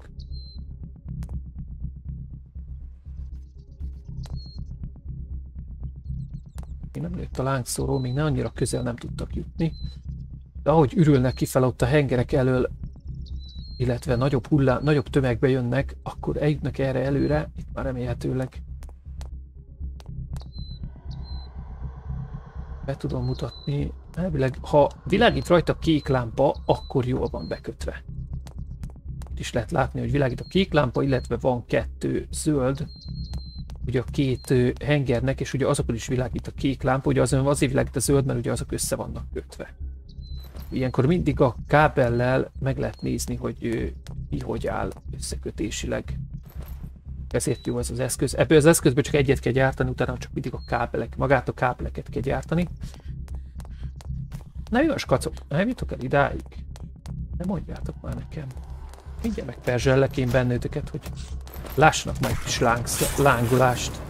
[SPEAKER 1] Én nem lőtt a lángszóró, még ne annyira közel nem tudtak jutni. De ahogy ürülnek kifele ott a hengerek elől, illetve nagyobb hullám, nagyobb tömegbe jönnek, akkor eljutnak erre előre, itt már remélhetőleg be tudom mutatni. Elvileg, ha világít rajta kék lámpa, akkor jól van bekötve. Itt is lehet látni, hogy világít a kék lámpa, illetve van kettő zöld, ugye a két hengernek, és ugye azokon is világít a kék lámpa, ugye azon azért világít a zöld, mert ugye azok össze vannak kötve. Ilyenkor mindig a kábellel meg lehet nézni, hogy mi hogy áll összekötésileg. Ezért jó ez az eszköz. Ebből az eszközből csak egyet kell gyártani, utána csak mindig a kábelek, magát a kábeleket kell gyártani. Na jó, skacok, nem jutok el idáig? Nem mondjátok már nekem. Mindjárt megperzsellek én bennőtöket, hogy lássanak majd kis lángsz, lángolást.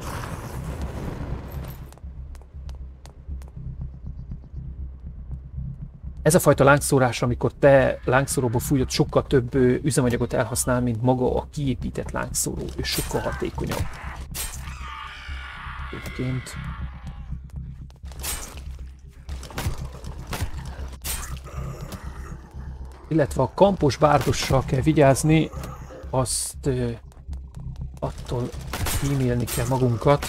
[SPEAKER 1] Ez a fajta lángszórás, amikor te lángszóróból fújod, sokkal több üzemanyagot elhasznál, mint maga a kiépített lángszóró, és sokkal hatékonyabb. Egyébként. Illetve a kampos bárdossal kell vigyázni, azt ö, attól kímélni kell magunkat,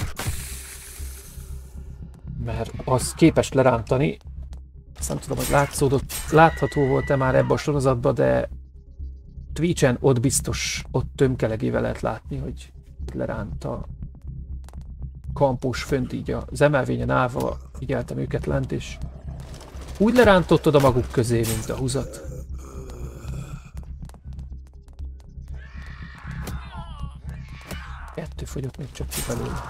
[SPEAKER 1] mert az képes lerántani. Azt nem tudom, hogy látszódott, látható volt-e már ebben a sorozatban, de Twitchen ott biztos, ott tömkelegével lehet látni, hogy leránt a kampós fönt így az emelvényen állva, figyeltem őket lent, és úgy lerántott oda maguk közé, mint a húzat. Kettő fogyott még csak ki belőle.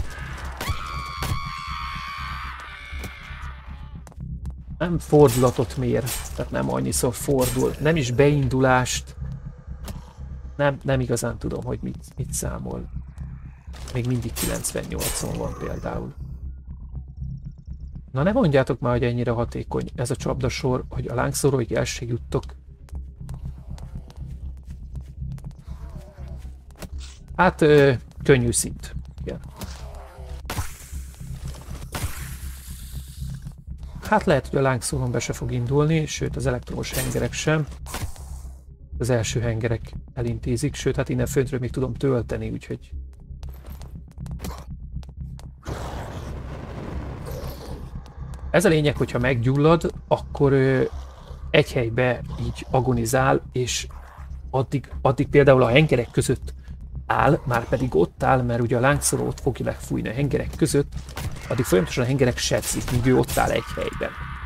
[SPEAKER 1] Nem fordulatot mér, tehát nem annyiszor fordul, nem is beindulást, Nem, nem igazán tudom, hogy mit, mit számol. Még mindig kilencvennyolcon van például. Na ne mondjátok már, hogy ennyire hatékony ez a csapdasor, hogy a lángszóróig el se juttok. Hát ö, könnyű szint. Igen. Hát lehet, hogy a lángszórón be se fog indulni, sőt az elektromos hengerek sem. Az első hengerek elintézik, sőt hát innen föntről még tudom tölteni, úgyhogy... Ez a lényeg, hogyha meggyullad, akkor ö, egy helybe így agonizál, és addig, addig például a hengerek között áll, már pedig ott áll, mert ugye a lángszóró ott fogja megfújni a hengerek között, addig folyamatosan a hengerek sebzik, míg ő ott áll egy helyben.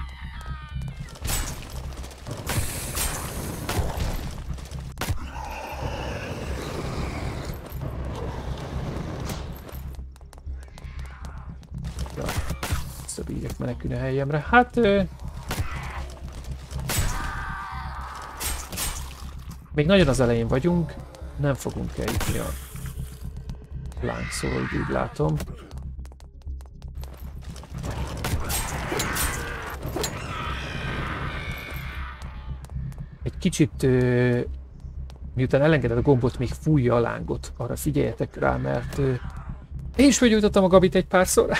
[SPEAKER 1] Ja, szabígyek menekülni a helyemre. Hát... Ö... még nagyon az elején vagyunk, nem fogunk eljutni a lángszóróig, úgy látom. Egy kicsit, ö, miután elengedett a gombot, még fújja a lángot. Arra figyeljetek rá, mert ö, én is fölgyújtottam a Gabit egy párszor.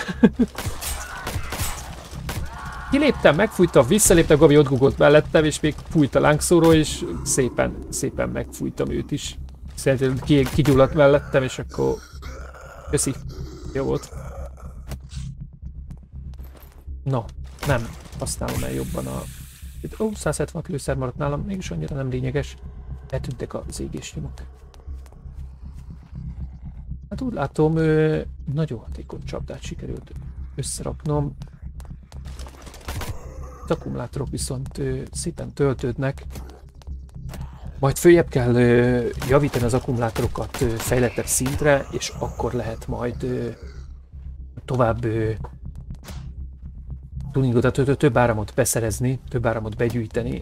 [SPEAKER 1] Kiléptem, megfújtam, visszaléptem, Gabi ott gugolt mellettem, és még fújt a lángszóró, és szépen, szépen megfújtam őt is. Szerintem kigyulladt mellettem, és akkor... Köszi. Jó volt. No, nem használom el jobban a... Ó, száz hetven lőszer maradt nálam, mégis annyira nem lényeges. Eltűntek az égésnyomok. Hát úgy látom, nagyon hatékony csapdát sikerült összeraknom. Az akkumulátorok viszont szépen töltődnek. Majd följebb kell javítani az akkumulátorokat fejlettebb szintre, és akkor lehet majd tovább tuningot, tehát több áramot beszerezni, több áramot begyűjteni.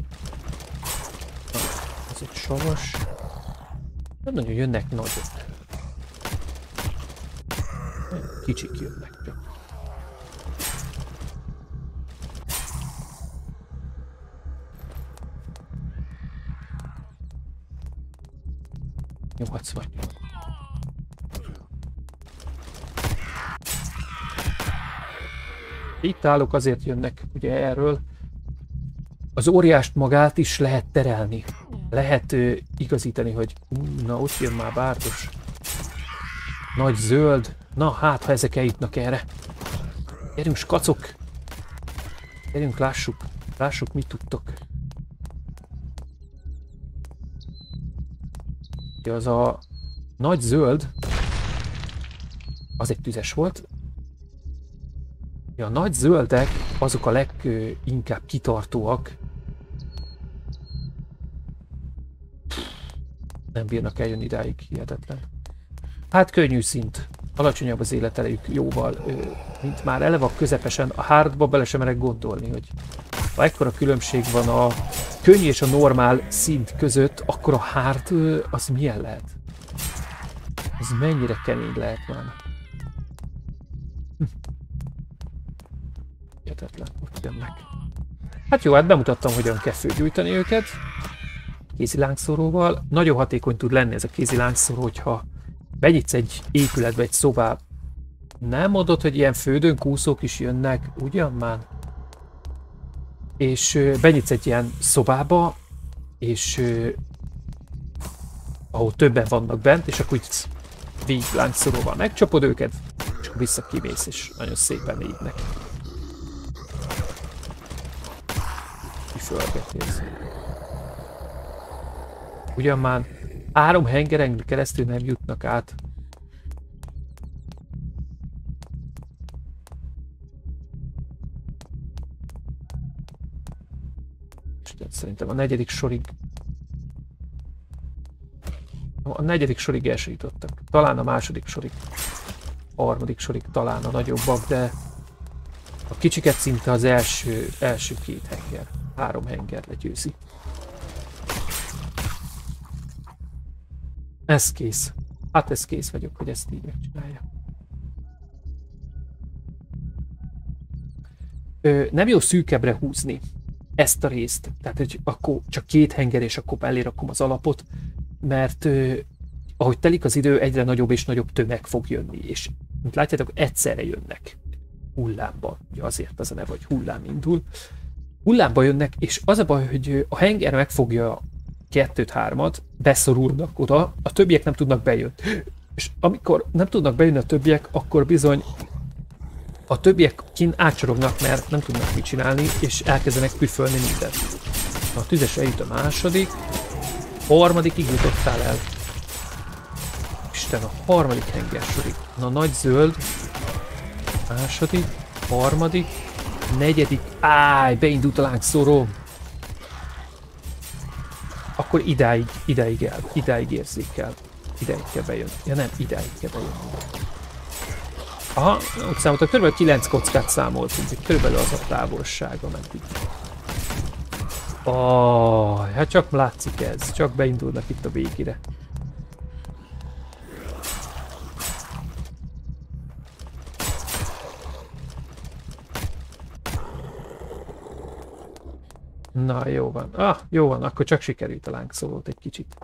[SPEAKER 1] Ez egy savas. Nem nagyon jönnek nagyok. Kicsik jönnek csak. nyolcvan. Itt állok, azért jönnek ugye erről. Az óriást magát is lehet terelni. Lehet uh, igazítani, hogy uh, na ott jön már bárdos. Nagy zöld. Na hát, ha ezek eljutnak erre. Gyerünk, skacok! Gyerünk, lássuk. Lássuk, mit tudtok. Az a nagy zöld, az egy tüzes volt. A nagy zöldek azok a leginkább kitartóak. Nem bírnak eljönni idáig, hihetetlen. Hát könnyű szint. Alacsonyabb az életerejük jóval, mint már eleve a közepesen. A hardba bele sem merek gondolni, hogy ha ekkora különbség van a könnyű és a normál szint között, akkor a hard az milyen lehet? Ez mennyire kemény lehet már? Hm. Hihetetlen, ott jönnek. Hát jó, hát bemutattam, hogyan kell fölgyújtani őket. Kézi lángszóróval. Nagyon hatékony tud lenni ez a kézi lángszóró, hogyha benyitsz egy épületbe, egy szobába. Nem mondod, hogy ilyen földön kúszók is jönnek, ugyan már? És uh, benyitsz egy ilyen szobába, és uh, ahol többen vannak bent, és akkor így végig lángszóróval megcsapod őket, és akkor vissza kimész, és nagyon szépen égnek. Kifölgetész. Ugyan már három hengeren keresztül nem jutnak át. Szerintem a negyedik sorig... A negyedik sorig el se jutottak. Talán a második sorig. A harmadik sorig talán a nagyobbak, de a kicsiket szinte az első, első két henger. Három henger legyőzi. Ez kész. Hát ez kész vagyok, hogy ezt így megcsinálja. Ö, nem jó szűkebbre húzni ezt a részt. Tehát, hogy akkor csak két henger, és akkor elérakom az alapot, mert ö, ahogy telik az idő, egyre nagyobb és nagyobb tömeg fog jönni, és mint látjátok, egyszerre jönnek hullámba. Ugye azért az a neve, hogy hullám indul. Hullámba jönnek, és az a baj, hogy a henger megfogja kettőt-hármat, beszorulnak oda, a többiek nem tudnak bejönni. És amikor nem tudnak bejönni a többiek, akkor bizony a többiek kint átcsorognak, mert nem tudnak mit csinálni, és elkezdenek püfölni mindent. A tüzes eljut a második, harmadikig jutottál el. Isten, a harmadik henger sorig. Na, nagy zöld, második, harmadik, negyedik, áj, beindult a lángszóró. Akkor idáig, idáig el, idáig érzékel. Idáig kell bejönni. Ja nem, idáig kell bejönni. Aha, úgy számoltak, kb. kilenc kockát számoltunk, körülbelül az a távolság, ameddig. Oh, hát csak látszik ez, csak beindulnak itt a végére. Na, jó van. Ah, jó van, akkor csak sikerült a lángszórót egy kicsit.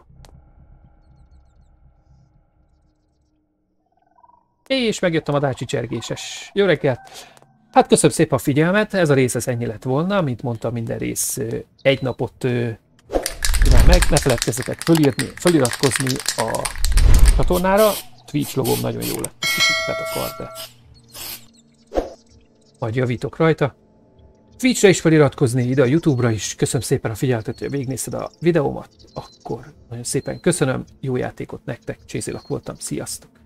[SPEAKER 1] És megjött a madárcsi csergéses. Jó reggelt! Hát köszönöm szépen a figyelmet, ez a rész ez ennyi lett volna, mint mondtam, minden rész egy napot csinál meg, ne feledkezzetek fölírni, feliratkozni a csatornára, Twitch logóm nagyon jó lett, kicsit betakart, de majd javítok rajta. Twitchre is feliratkozni, ide a YouTube-ra is, köszönöm szépen a figyelmet, hogy végignézted a videómat, akkor nagyon szépen köszönöm, jó játékot nektek, Csézilak voltam, sziasztok!